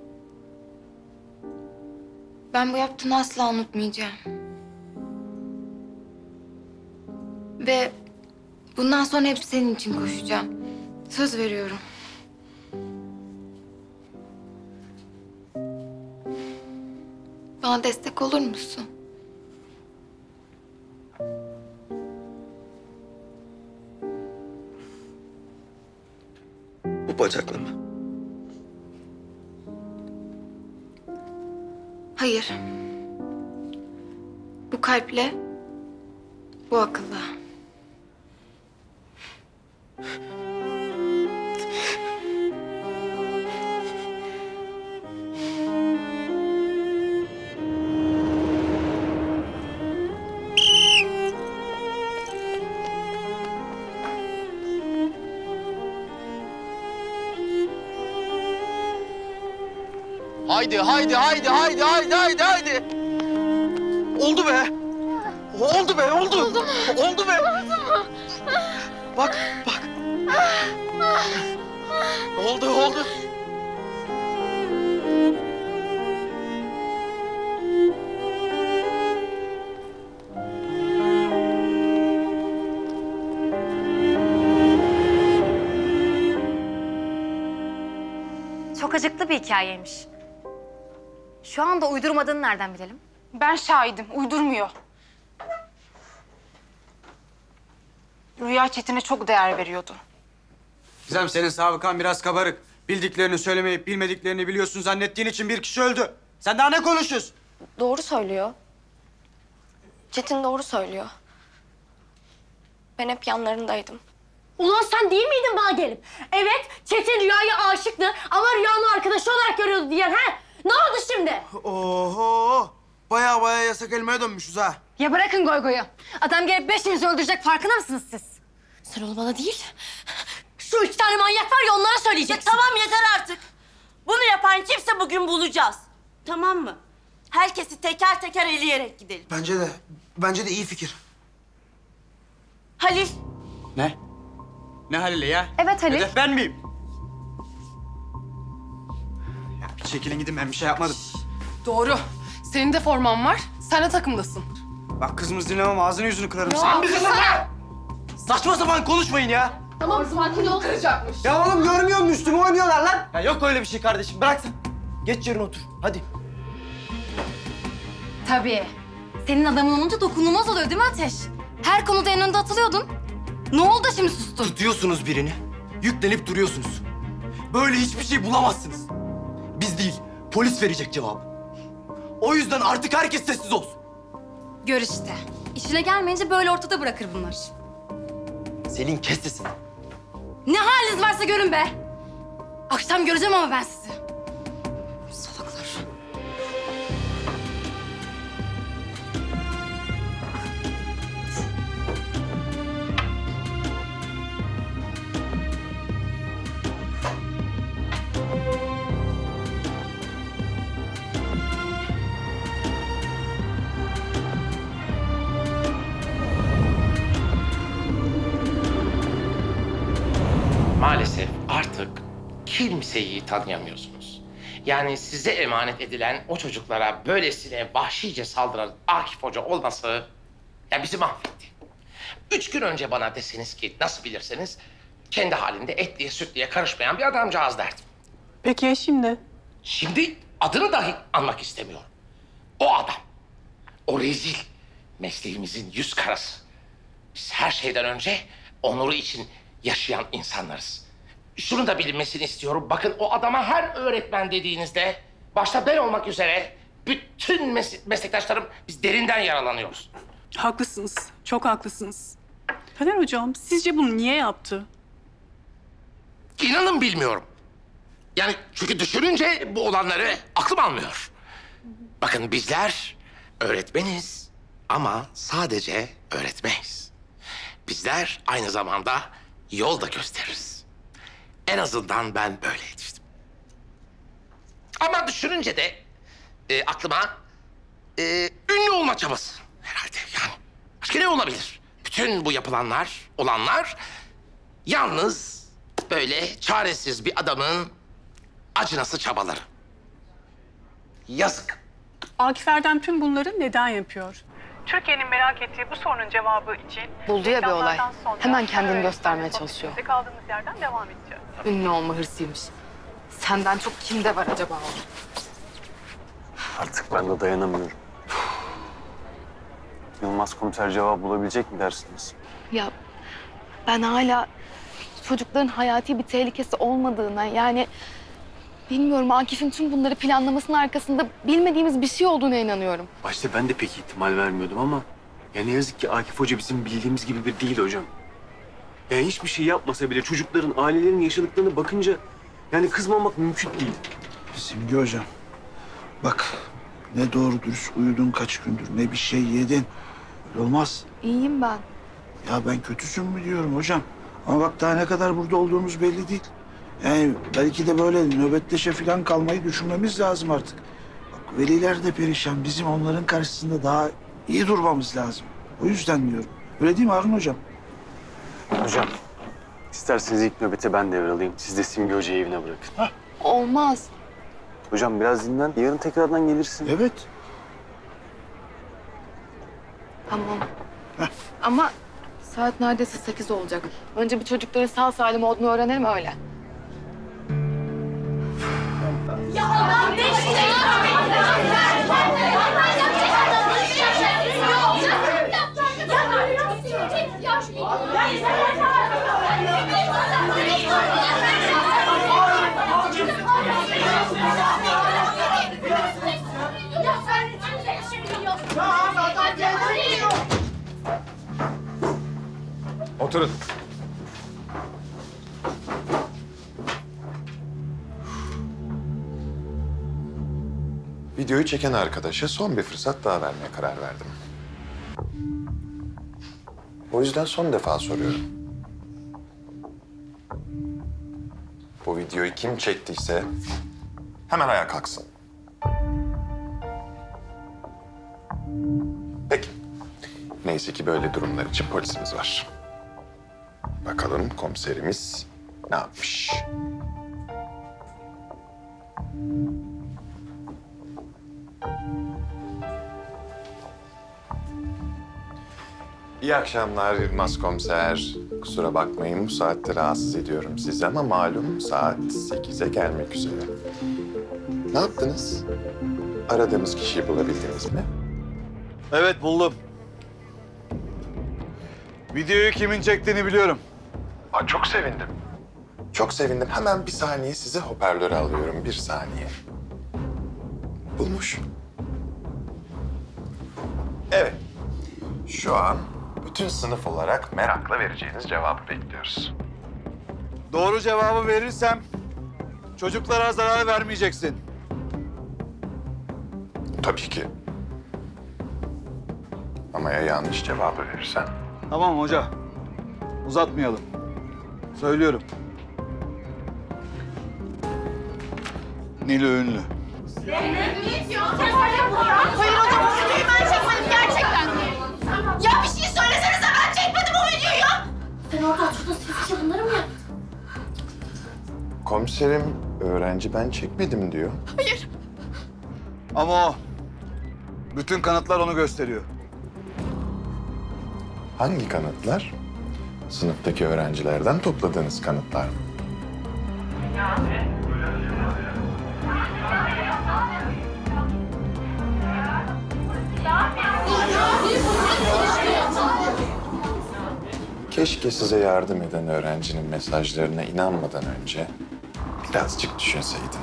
S15: Ben bu yaptığını asla unutmayacağım. Ve bundan sonra hep senin için koşacağım. Söz veriyorum. Bana destek olur musun?
S5: Bu bacakla mı?
S15: Hayır. Bu kalple, bu akılla.
S5: Haydi, haydi, haydi, haydi, haydi, haydi, haydi. Oldu be. Oldu be, oldu. Oldu mu? Oldu be.
S13: Oldu mu?
S5: Bak, bak. Oldu, oldu.
S11: Çok acıklı bir hikayeymiş. Şu anda uydurmadığını nereden bilelim?
S15: Ben şahidim, uydurmuyor. Rüya Çetin'e çok değer veriyordu.
S9: Gizem, senin sabıkan biraz kabarık. Bildiklerini söylemeyip bilmediklerini biliyorsun zannettiğin için bir kişi öldü. Sen daha ne konuşuyorsun?
S6: Doğru söylüyor. Çetin doğru söylüyor. Ben hep yanlarındaydım.
S12: Ulan sen değil miydin bana gelip? Evet, Çetin Rüya'ya aşıktı ama Rüya'nın arkadaşı olarak görüyordu diyen ha? Ne oldu şimdi?
S9: Oho! Baya yasak elmaya dönmüşüz ha.
S11: Ya bırakın goygoyu. Adam gelip beşinizi öldürecek, farkında mısınız siz?
S12: Sen ol bana değil. Şu 3 tane manyak var ya, onlara söyleyeceksin.
S13: Tamam, yeter artık. Bunu yapan kimse bugün bulacağız. Tamam mı? Herkesi teker teker eleyerek gidelim.
S9: Bence de iyi fikir.
S13: Halil.
S9: Ne? Ne Halil'i ya?
S11: Evet Halil.
S9: Hedef ben miyim? Ya bir çekilin gidin, ben bir şey yapmadım.
S19: Doğru. Senin de forman var. Sen de takımdasın.
S9: Bak kızımız dinlemem, ağzını yüzünü kırarım
S19: Ya,
S9: senin.
S19: kırsana!
S9: Saçma sapan konuşmayın ya.
S19: Tamam, sakin ol. Kıracakmış.
S9: Ya oğlum görmüyor musun? Üstüme oynuyorlar lan. Ya yok öyle bir şey kardeşim. Bırak sen. Geç yerine otur. Hadi.
S11: Tabii. Senin adamın olunca dokunulmaz oluyor değil mi Ateş? Her konuda en önde atılıyordun. Ne oldu da şimdi sustun?
S5: Tutuyorsunuz birini, yüklenip duruyorsunuz. Böyle hiçbir şey bulamazsınız. Biz değil, polis verecek cevabı. O yüzden artık herkes sessiz olsun.
S11: Gör işte. İşine gelmeyince böyle ortada bırakır bunlar.
S5: Selin, kes sesini.
S11: Ne haliniz varsa görün be. Akşam göreceğim ama ben sizi. Salaklar.
S17: Maalesef artık kimseyi tanıyamıyorsunuz. Yani size emanet edilen o çocuklara böylesine vahşice saldıran Akif Hoca olması ya bizi mahvetti. 3 gün önce bana deseniz ki nasıl bilirseniz kendi halinde etliye sütliye karışmayan bir adamcağız derdim.
S19: Peki ya şimdi?
S17: Şimdi adını dahi anmak istemiyorum. O adam, o rezil, mesleğimizin yüz karası. Biz her şeyden önce onuru için yaşayan insanlarız. Şunu da bilinmesini istiyorum. Bakın o adama her öğretmen dediğinizde, başta ben olmak üzere bütün meslektaşlarım biz derinden yaralanıyoruz.
S3: Haklısınız. Çok haklısınız. Taner hocam sizce bunu niye yaptı?
S17: İnanın bilmiyorum. Yani çünkü düşününce bu olanları aklım almıyor. Bakın bizler öğretmeniz ama sadece öğretmeyiz. Bizler aynı zamanda yol da gösteririz. En azından ben böyle yetiştim. Ama düşününce de aklıma ünlü olma çabası herhalde yani. Başka ne olabilir? Bütün bu yapılanlar, olanlar yalnız böyle çaresiz bir adamın acınası çabaları. Yazık.
S3: Akif Erdem tüm bunları neden yapıyor? Türkiye'nin merak ettiği bu sorunun cevabı için...
S15: Buldu ya bir olay.
S3: reklamlardan sonra
S15: Hemen kendini
S3: evet,
S15: göstermeye çalışıyor.
S3: Kaldığımız yerden devam edeceğiz.
S15: Ünlü olma hırsıymış. Senden çok kimde var acaba o?
S18: Artık ben de dayanamıyorum. Yılmaz komiser cevap bulabilecek mi dersiniz?
S15: Ya ben hala çocukların hayati bir tehlikesi olmadığına yani... Bilmiyorum, Akif'in tüm bunları planlamasının arkasında bilmediğimiz bir şey olduğuna inanıyorum.
S18: Başta ben de pek ihtimal vermiyordum ama... ya ne yazık ki Akif Hoca bizim bildiğimiz gibi bir değil hocam. Yani hiçbir şey yapmasa bile çocukların, ailelerin yaşadıklarına bakınca... yani kızmamak mümkün değil.
S21: Simge hocam, bak ne doğru dürüst uyudun kaç gündür, ne bir şey yedin. Öyle olmaz.
S15: İyiyim ben.
S21: Ya ben kötüsün mü diyorum hocam. Ama bak daha ne kadar burada olduğumuz belli değil. Yani belki de böyle nöbetleşe falan kalmayı düşünmemiz lazım artık. Bak veliler de perişan. Bizim onların karşısında daha iyi durmamız lazım. O yüzden diyorum. Öyle değil mi Harun hocam?
S18: Hocam, isterseniz ilk nöbeti ben devralayım. Siz de Simge Hoca'yı evine bırakın.
S21: Hah.
S15: Olmaz.
S18: Hocam biraz dinlen. Yarın tekrardan gelirsin.
S21: Evet.
S15: Tamam. Ama saat neredeyse 8 olacak. Önce bir çocukların sağ salim olduğunu öğrenelim öyle.
S13: Ya Allah
S2: Oturun. Videoyu çeken arkadaşa son bir fırsat daha vermeye karar verdim. O yüzden son defa soruyorum. Bu videoyu kim çektiyse hemen ayağa kalksın. Peki. Neyse ki böyle durumlar için polisimiz var. Bakalım komiserimiz ne yapmış? İyi akşamlar Yılmaz komiser. Kusura bakmayın bu saatte rahatsız ediyorum sizi ama malum saat 8'e gelmek üzere. Ne yaptınız? Aradığımız kişiyi bulabildiniz mi?
S14: Evet buldum. Videoyu kimin çektiğini biliyorum.
S2: Aa, çok sevindim. Çok sevindim. Hemen bir saniye size hoparlöre alıyorum. Bir saniye. Bulmuş. Evet. Şu an bütün sınıf olarak merakla vereceğiniz cevabı bekliyoruz.
S14: Doğru cevabı verirsem çocuklara zarar vermeyeceksin.
S2: Tabii ki. Ama ya yanlış cevabı verirsen?
S14: Tamam hoca. Uzatmayalım. Söylüyorum. Nilo Ünlü.
S13: Hayır hocam, bu videoyu ben çekmedim gerçekten. Ya bir şey söylesenize, ben çekmedim o videoyu. Sen orada oturdun, sessizce bunları mı yaptın?
S2: Komiserim, öğrenci ben çekmedim diyor.
S13: Hayır.
S14: Ama o. Bütün kanıtlar onu gösteriyor.
S2: Hangi kanıtlar? Sınıftaki öğrencilerden topladığınız kanıtlar mı?
S13: Ya
S2: Keşke size yardım eden öğrencinin mesajlarına inanmadan önce birazcık düşünseydin.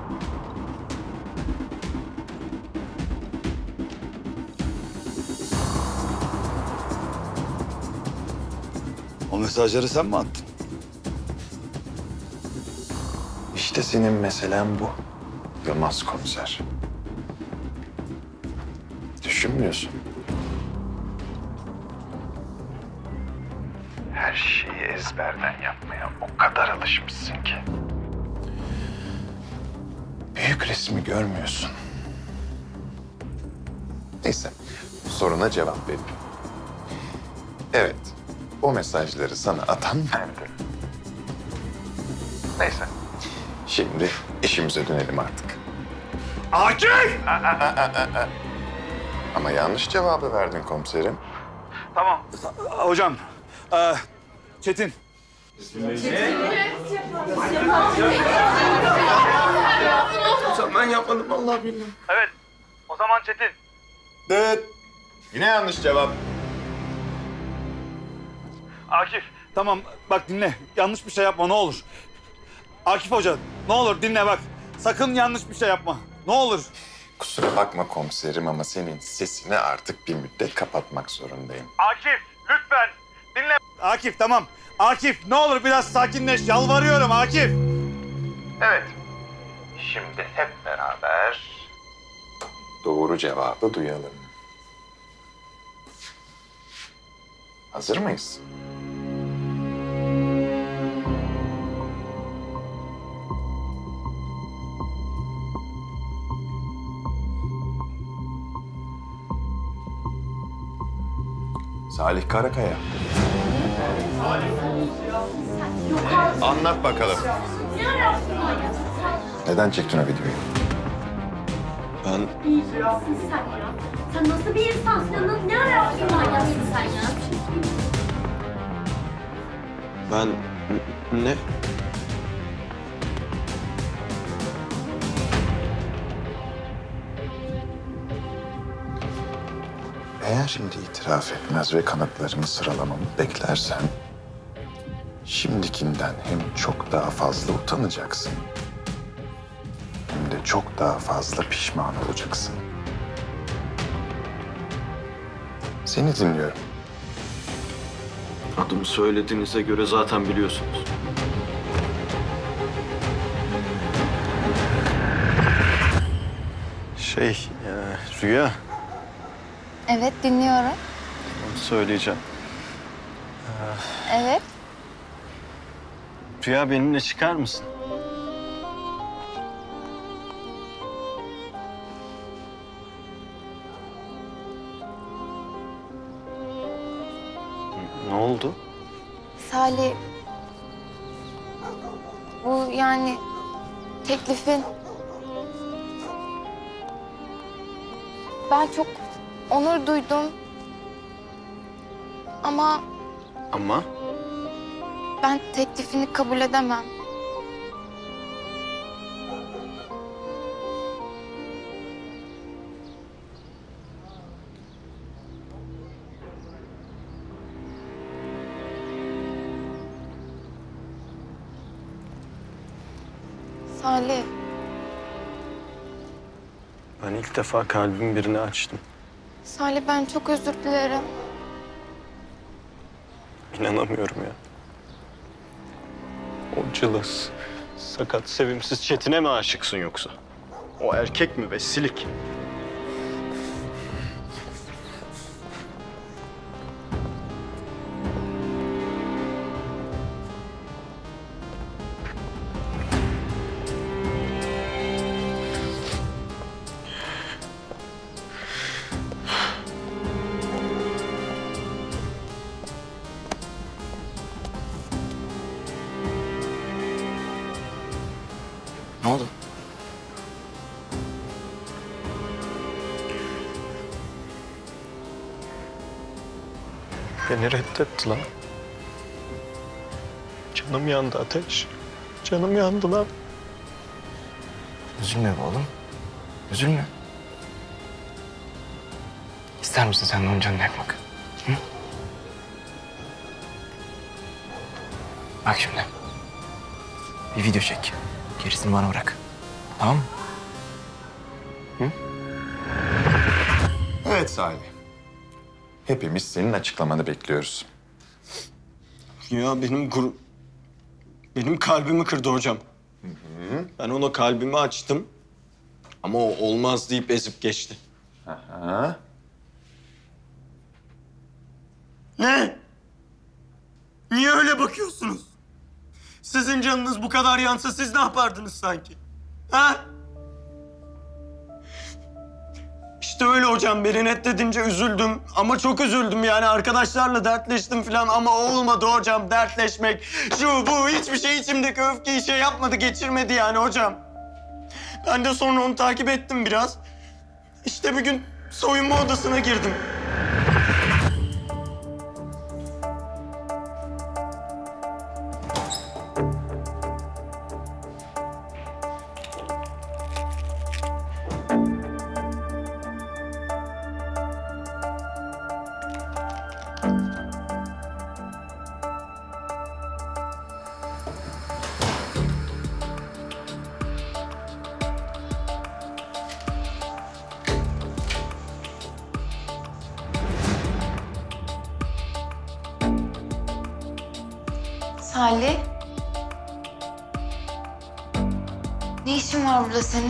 S14: O mesajları sen mi attın?
S2: İşte senin meselen bu. Yılmaz komiser. Düşünmüyorsun. Her şeyi ezberden yapmaya o kadar alışmışsın ki. Büyük resmi görmüyorsun. Neyse, soruna cevap vereyim. Evet, o mesajları sana atan bendim. Neyse, şimdi işimize dönelim artık.
S14: Akif!
S2: Ama yanlış cevabı verdin komiserim.
S14: Tamam. Hocam, Çetin.
S21: Ben yapmadım vallahi billahi.
S14: Evet, o zaman Çetin.
S2: Evet. Yine yanlış cevap.
S14: Akif, tamam bak dinle. Yanlış bir şey yapma ne olur. Akif Hoca, ne olur dinle bak. Sakın yanlış bir şey yapma. Ne olur.
S2: Kusura bakma komiserim ama senin sesini artık bir müddet kapatmak zorundayım.
S14: Akif, lütfen dinle. Akif tamam. Akif ne olur biraz sakinleş. Yalvarıyorum Akif.
S2: Evet. Şimdi hep beraber doğru cevabı duyalım. Hazır mıyız? Salih Karakaya. Anlat bakalım. Neden çektin o videoyu?
S12: Sen ya. Sen nasıl bir insansın? Ne ara yaptın manyaksın sen ya?
S9: Ben... Ne?
S2: Eğer şimdi itiraf etmez ve kanıtlarımı sıralamamı beklersen... şimdikinden hem çok daha fazla utanacaksın... hem de çok daha fazla pişman olacaksın. Seni dinliyorum.
S18: Adımı söylediğinize göre zaten biliyorsunuz. Rüya,
S6: Evet, dinliyorum.
S18: onu söyleyeceğim.
S6: Evet.
S18: Rüya benimle çıkar mısın? Ne oldu?
S6: Salih, bu yani teklifin... Ben çok onur duydum. Ama
S18: Ama?
S6: ben teklifini kabul edemem. Salih,
S18: Ben ilk defa kalbimi birine açtım.
S6: Salih ben çok özür dilerim.
S18: İnanamıyorum ya. O cılız, sakat, sevimsiz Çetin'e mi aşıksın yoksa? O erkek mi be silik?
S20: Ne oldu?
S18: Beni reddetti lan. Canım yandı Ateş. Canım yandı lan.
S20: Üzülme be oğlum. Üzülme. İster misin sen de onun canını yakmak? Hı?
S5: Bak şimdi. Bir video çek. Gerisini bana bırak. Tamam mı?
S2: Evet Salih. Hepimiz senin açıklamanı bekliyoruz.
S9: Ya benim kalbimi kırdı hocam. Ben ona kalbimi açtım. Ama o olmaz deyip ezip geçti.
S2: Aha.
S9: Ne? Niye öyle bakıyorsunuz? Sizin canınız bu kadar yansa siz ne yapardınız sanki? Ha? İşte öyle hocam. Beni reddedince üzüldüm. Ama çok üzüldüm yani. Arkadaşlarla dertleştim falan ama olmadı hocam. Dertleşmek, şu bu hiçbir şey içimdeki öfkeyi şey yapmadı, geçirmedi yani hocam. Ben de sonra onu takip ettim biraz. İşte bir gün soyunma odasına girdim.
S15: Salih. Ne işin var burada senin?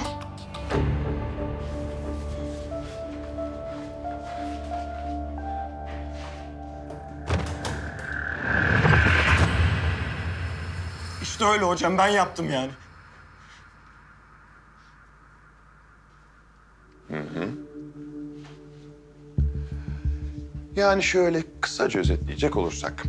S9: İşte öyle hocam. Ben yaptım yani.
S2: Yani şöyle kısaca özetleyecek olursak.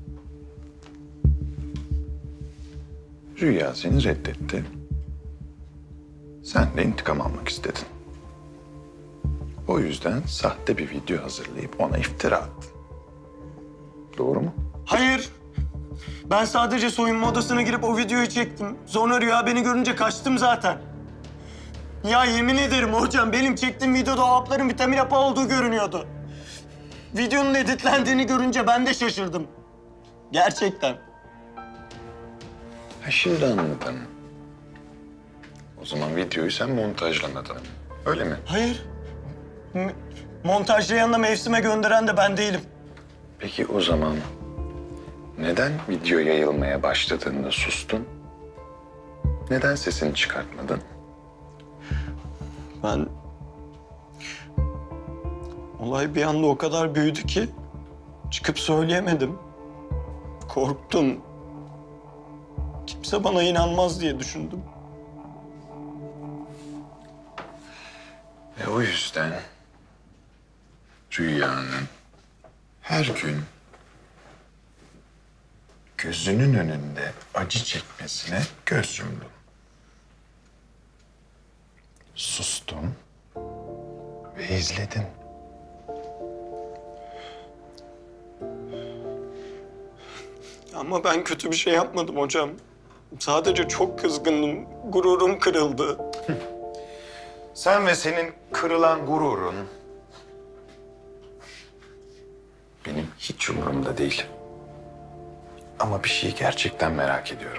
S2: Rüya seni reddetti. Sen de intikam almak istedin. O yüzden sahte bir video hazırlayıp ona iftira attın. Doğru mu?
S9: Hayır. Ben sadece soyunma odasına girip o videoyu çektim. Sonra Rüya beni görünce kaçtım zaten. Ya yemin ederim hocam benim çektiğim videoda o hapların vitamin hapı olduğu görünüyordu. Videonun editlendiğini görünce ben de şaşırdım. Gerçekten.
S2: Ha, şimdi anladım. O zaman videoyu sen montajlamadın. Öyle mi?
S9: Hayır. Montajlayan da mevsime gönderen de ben değilim.
S2: Peki o zaman neden video yayılmaya başladığında sustun? Neden sesini çıkartmadın?
S9: Ben... Olay bir anda o kadar büyüdü ki çıkıp söyleyemedim. Korktum. Kimse bana inanmaz diye düşündüm.
S2: Ve o yüzden Rüya'nın her gün gözünün önünde acı çekmesine göz yumdum. Sustun ve izledin.
S9: Ama ben kötü bir şey yapmadım hocam. Sadece çok kızgındım. Gururum kırıldı.
S2: Sen ve senin kırılan gururun benim hiç umurumda değil. Ama bir şeyi gerçekten merak ediyorum.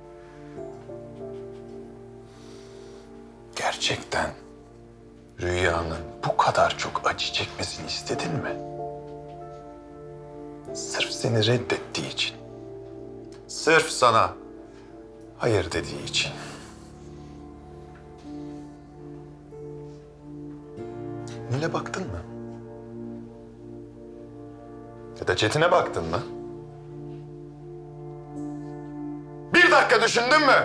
S2: Gerçekten Rüya'nın bu kadar çok acı çekmesini istedin mi? Sırf seni reddettiği için. Sırf sana hayır dediği için. Nil'e baktın mı? Ya da Çetin'e baktın mı? Bir dakika düşündün mü?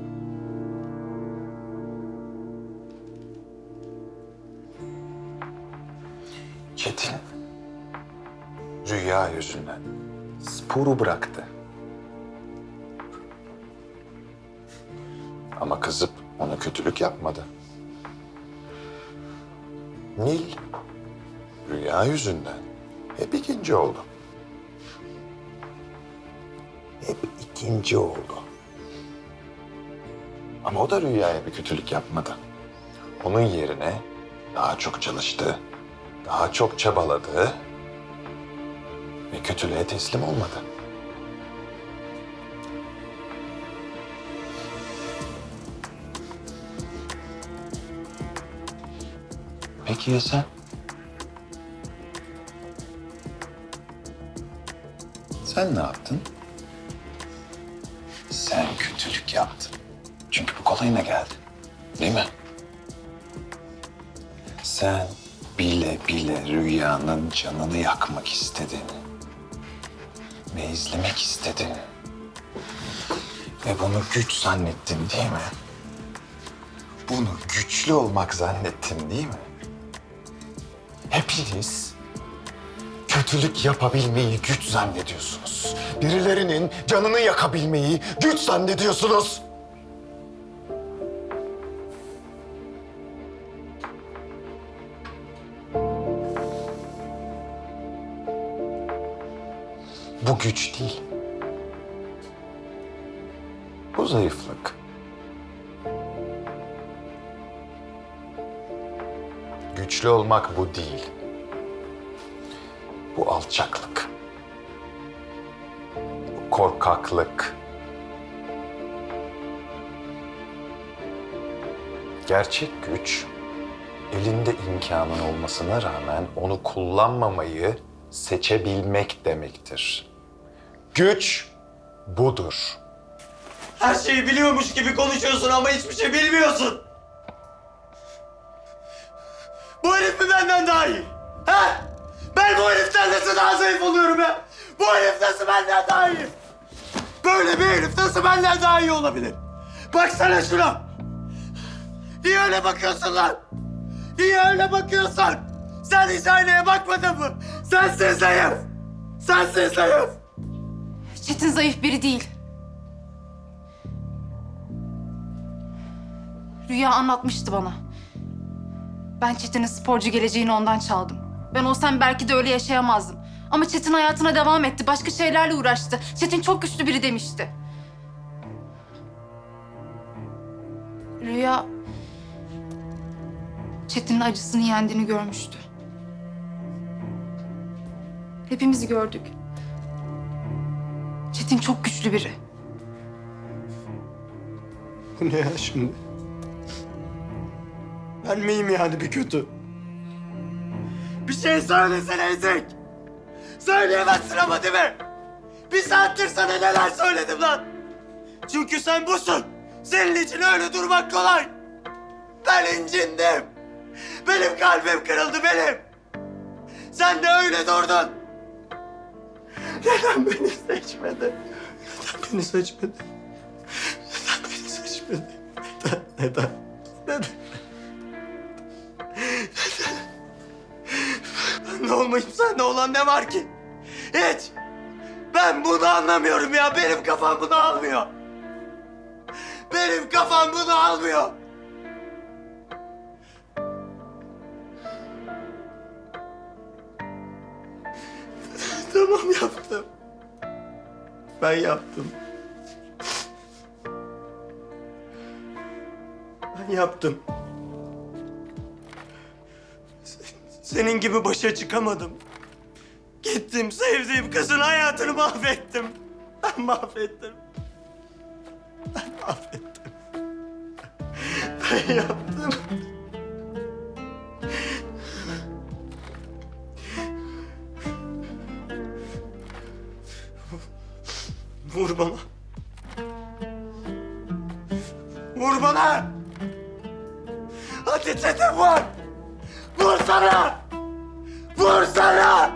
S2: Çetin, Rüya yüzünden sporu bıraktı. Ama kızıp ona kötülük yapmadı. Nil, Rüya yüzünden hep ikinci oldu. Hep ikinci oldu. Ama o da Rüya'ya bir kötülük yapmadı. Onun yerine daha çok çalıştı, daha çok çabaladı ve kötülüğe teslim olmadı. Peki ya sen? Sen ne yaptın? Sen kötülük yaptın. Çünkü bu kolayına geldi. Değil mi? Sen bile bile Rüya'nın canını yakmak istedin. Ve izlemek istedin. Ve bunu güç zannettin değil mi? Bunu güçlü olmak zannettin değil mi? Hepiniz kötülük yapabilmeyi güç zannediyorsunuz. Birilerinin canını yakabilmeyi güç zannediyorsunuz. Bu güç değil. Bu zayıflık. Güçlü olmak bu değil. Bu alçaklık. Bu korkaklık. Gerçek güç, elinde imkanın olmasına rağmen onu kullanmamayı seçebilmek demektir. Güç budur.
S9: Her şeyi biliyormuş gibi konuşuyorsun ama hiçbir şey bilmiyorsun. Bu herif mi benden daha iyi? Ha? Ben bu heriften nasıl daha zayıf oluyorum ya? Bu herif nasıl benden daha iyi? Böyle bir herif nasıl benden daha iyi olabilir? Baksana şuna. Niye öyle bakıyorsun lan? Niye öyle bakıyorsun? Sen hiç aynaya bakmadın mı? Sensin zayıf. Sensin zayıf.
S15: Çetin zayıf biri değil. Rüya anlatmıştı bana. Ben Çetin'in sporcu geleceğini ondan çaldım. Ben olsam belki de öyle yaşayamazdım. Ama Çetin hayatına devam etti. Başka şeylerle uğraştı. Çetin çok güçlü biri demişti. Rüya Çetin'in acısını yendiğini görmüştü. Hepimiz gördük. Çetin çok güçlü biri.
S9: Bu ne ya şimdi? Ben miyim yani bir kötü? Bir şey söylesene Ezek. Söyleyemezsin ama değil mi? Bir saattir sana neler söyledim lan. Çünkü sen busun. Senin için öyle durmak kolay. Ben incindim. Benim kalbim kırıldı benim. Sen de öyle durdun. Neden beni seçmedin? Neden beni seçmedin? Neden beni seçmedin? Neden? Ben de olmayıp sende olan ne var ki? Hiç. Ben bunu anlamıyorum ya. Benim kafam bunu almıyor. Benim kafam bunu almıyor. Tamam yaptım. Ben yaptım. Ben yaptım. Senin gibi başa çıkamadım. Gittim sevdiğim kızın hayatını mahvettim. Ben mahvettim. Ben mahvettim. Ben yaptım. Vur bana. Vur bana. Hadi Çetin vur. Vur sana. Vur sana.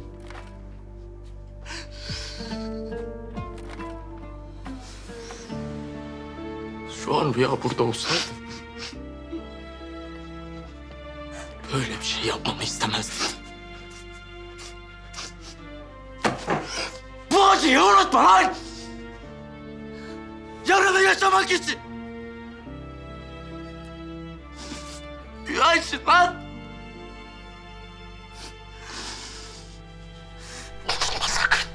S18: Şu an Rüya burada olsaydı böyle bir şey yapmamı istemezdim.
S9: Bu acıyı unutma lan! Yarını yaşamak için! Rüya için lan! Unutma sakın!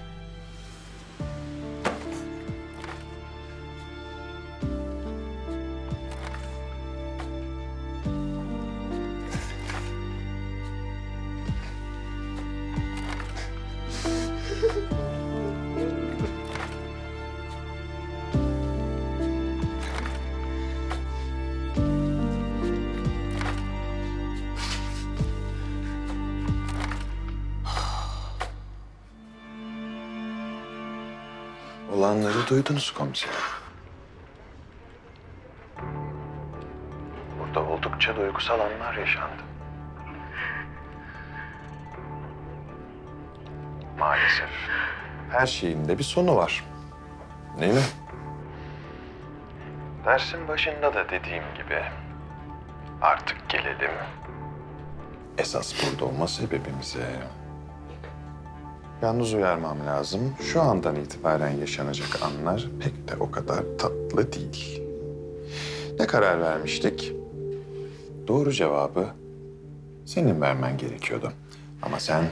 S2: Olanları duydunuz komiserim. Burada oldukça duygusal anlar yaşandı. Maalesef her şeyin de bir sonu var. Değil mi? Dersin başında da dediğim gibi artık gelelim esas burada olma sebebimize. Yalnız uyarmam lazım. Şu andan itibaren yaşanacak anlar pek de o kadar tatlı değil. Ne karar vermiştik? Doğru cevabı senin vermen gerekiyordu. Ama sen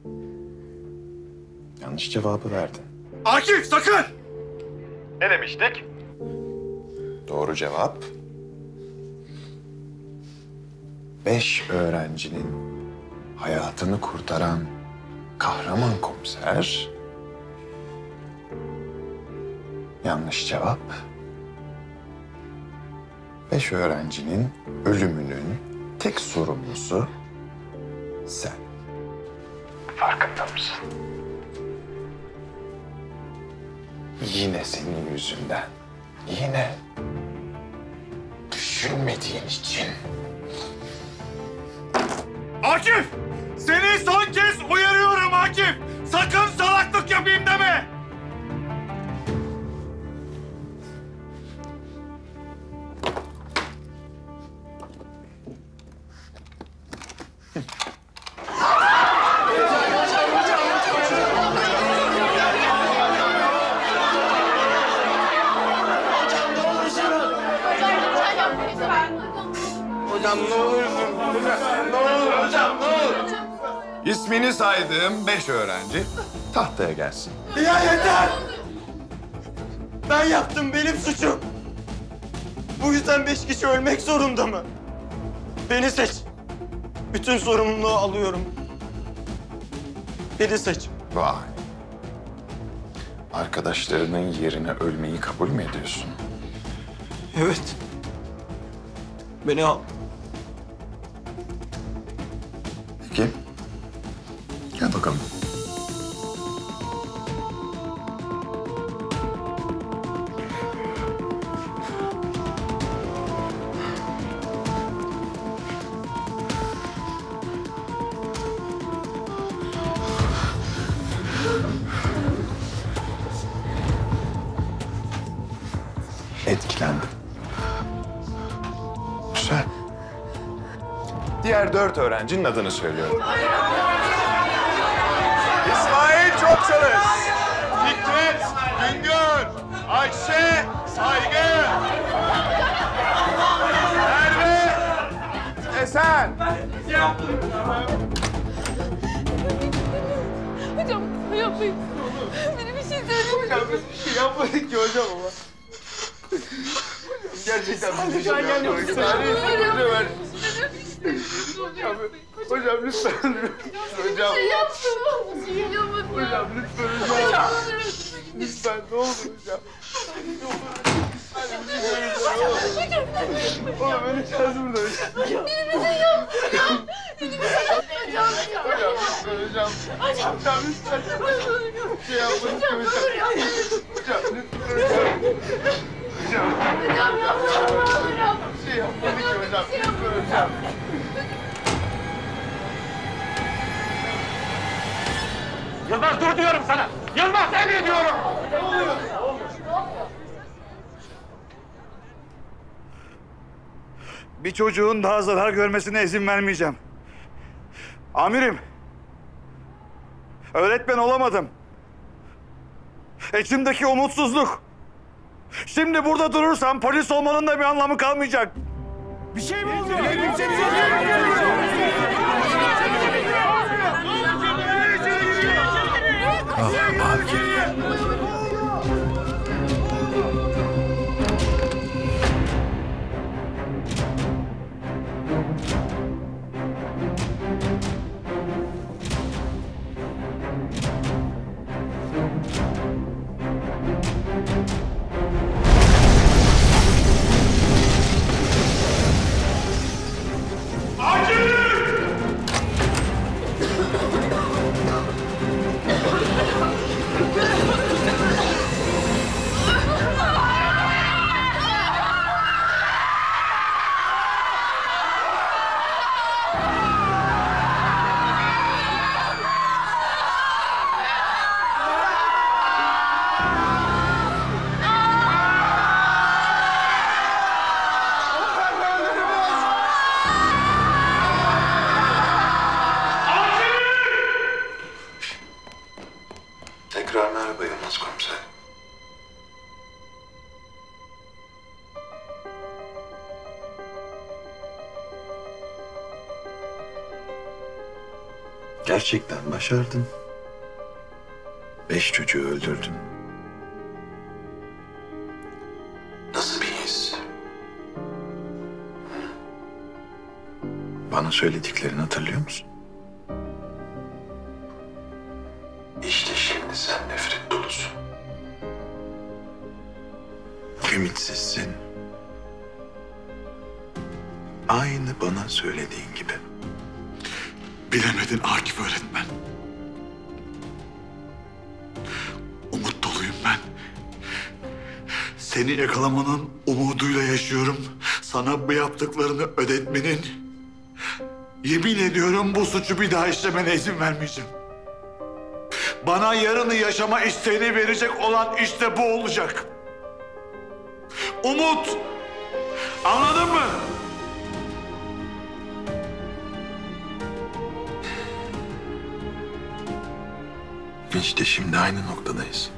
S2: yanlış cevabı verdin.
S10: Akif sakın!
S2: Ne demiştik? Doğru cevap 5 öğrencinin hayatını kurtaran kahraman komiser. Yanlış cevap 5 öğrencinin ölümünün tek sorumlusu sen. Farkında mısın? Yine senin yüzünden. Yine düşünmediğin için.
S10: Akif! Seni son kez uyarıyorum Akif! Sakın salaklık yapayım deme!
S4: Hocam ne olursun. Ne olur hocam ne olur.
S2: İsmini saydığım 5 öğrenci tahtaya gelsin.
S9: Ya yeter! Ben yaptım, benim suçum. Bu yüzden 5 kişi ölmek zorunda mı? Beni seç. Bütün sorumluluğu alıyorum. Beni seç.
S2: Vay. Arkadaşlarının yerine ölmeyi kabul mü ediyorsun?
S9: Evet. Beni al.
S2: Peki. Gel bakalım. Etkilendim. Güzel. Diğer 4 öğrencinin adını söylüyorum.
S4: İsmail Çokçalış, Fikret Güngör, Ayşe Saygı, Merve Esen.
S13: Hocam yapmayın. Beni bir şey söyleyin.
S4: Hocam biz bir şey yapmadık ki hocam ama. Gerçekten bir şey yapmadık. Hocam lütfen. Hocam.
S13: Bir şey yaptım.
S4: Hocam lütfen hocam. Lütfen ne olur hocam. Oğlum öleceğiz burada hocam.
S13: Beni bir şey yaptım. Beni bir şey yaptım.
S4: Hocam lütfen hocam. Hocam lütfen. Bir şey yapmadık ki hocam. Hocam lütfen hocam. Hocam.
S13: Hocam yapma.
S4: Bir şey yapmadık ki hocam. Lütfen hocam.
S17: Yılmaz dur diyorum sana. Yılmaz emrediyorum.
S4: Ne oluyor?
S14: Bir çocuğun daha zarar görmesine izin vermeyeceğim. Amirim. Öğretmen olamadım. İçimdeki umutsuzluk. Şimdi burada durursam polis olmanın da bir anlamı kalmayacak.
S4: Bir şey mi oldu?
S1: Ah Akif.
S4: Akif!
S2: Gerçekten başardın. 5 çocuğu öldürdün. Nasıl bir his? Bana söylediklerini hatırlıyor musun? İşte şimdi sen nefret dolusun. Ümitsizsin. Aynı bana söylediğin gibi.
S14: Bilemedin Akif öğretmen. Umut doluyum ben. Seni yakalamanın umuduyla yaşıyorum. Sana bu yaptıklarını ödetmenin... Yemin ediyorum bu suçu bir daha işlemene izin vermeyeceğim. Bana yarını yaşama isteğini verecek olan işte bu olacak. Umut! Anladın mı?
S2: İşte şimdi aynı noktadayız.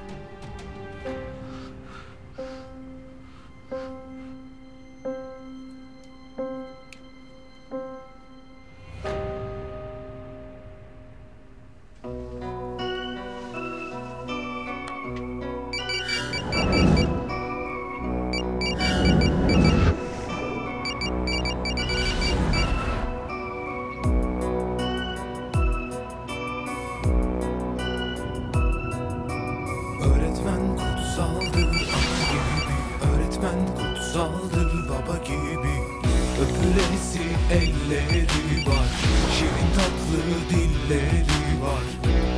S1: Öğretmen kutsaldır ana gibi, öğretmen kutsaldır baba gibi. Öpülesi elleri var, şirin tatlı dilleri var.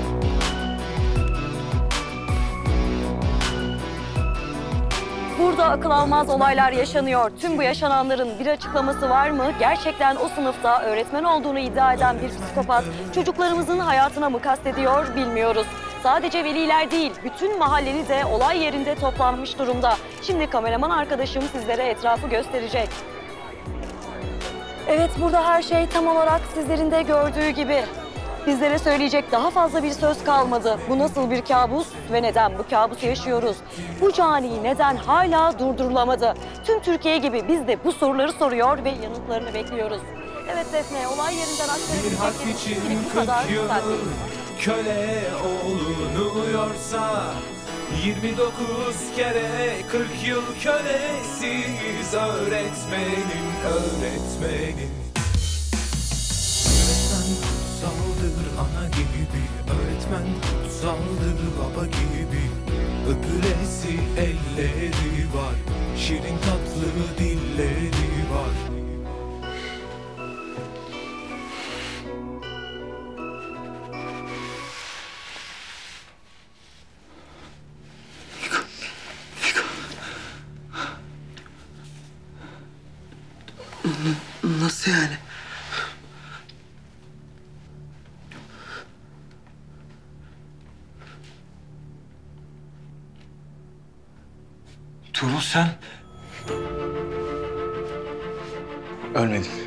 S7: Burada akıl almaz olaylar yaşanıyor. Tüm bu yaşananların bir açıklaması var mı? Gerçekten o sınıfta öğretmen olduğunu iddia eden bir psikopat çocuklarımızın hayatına mı kastediyor bilmiyoruz. Sadece veliler değil, bütün mahalleli de olay yerinde toplanmış durumda. Şimdi kameraman arkadaşım sizlere etrafı gösterecek. Evet, burada her şey tam olarak sizlerin de gördüğü gibi. Bizlere söyleyecek daha fazla bir söz kalmadı. Bu nasıl bir kabus ve neden bu kabusu yaşıyoruz? Bu cani neden hala durdurulamadı? Tüm Türkiye gibi biz de bu soruları soruyor ve yanıtlarını bekliyoruz. Evet Defne, olay yerinden aktarabileceklerimiz bu kadar.
S1: Köle olunuyorsa 29 kere 40 yıl kölesiz öğretmenim, öğretmenim. Öğretmen kutsaldır ana gibi, öğretmen kutsaldır baba gibi. Öpülesi elleri var, şirin tatlı dilleri var.
S16: Nasıl yani?
S5: Tuğrul sen...
S8: Ölmedim.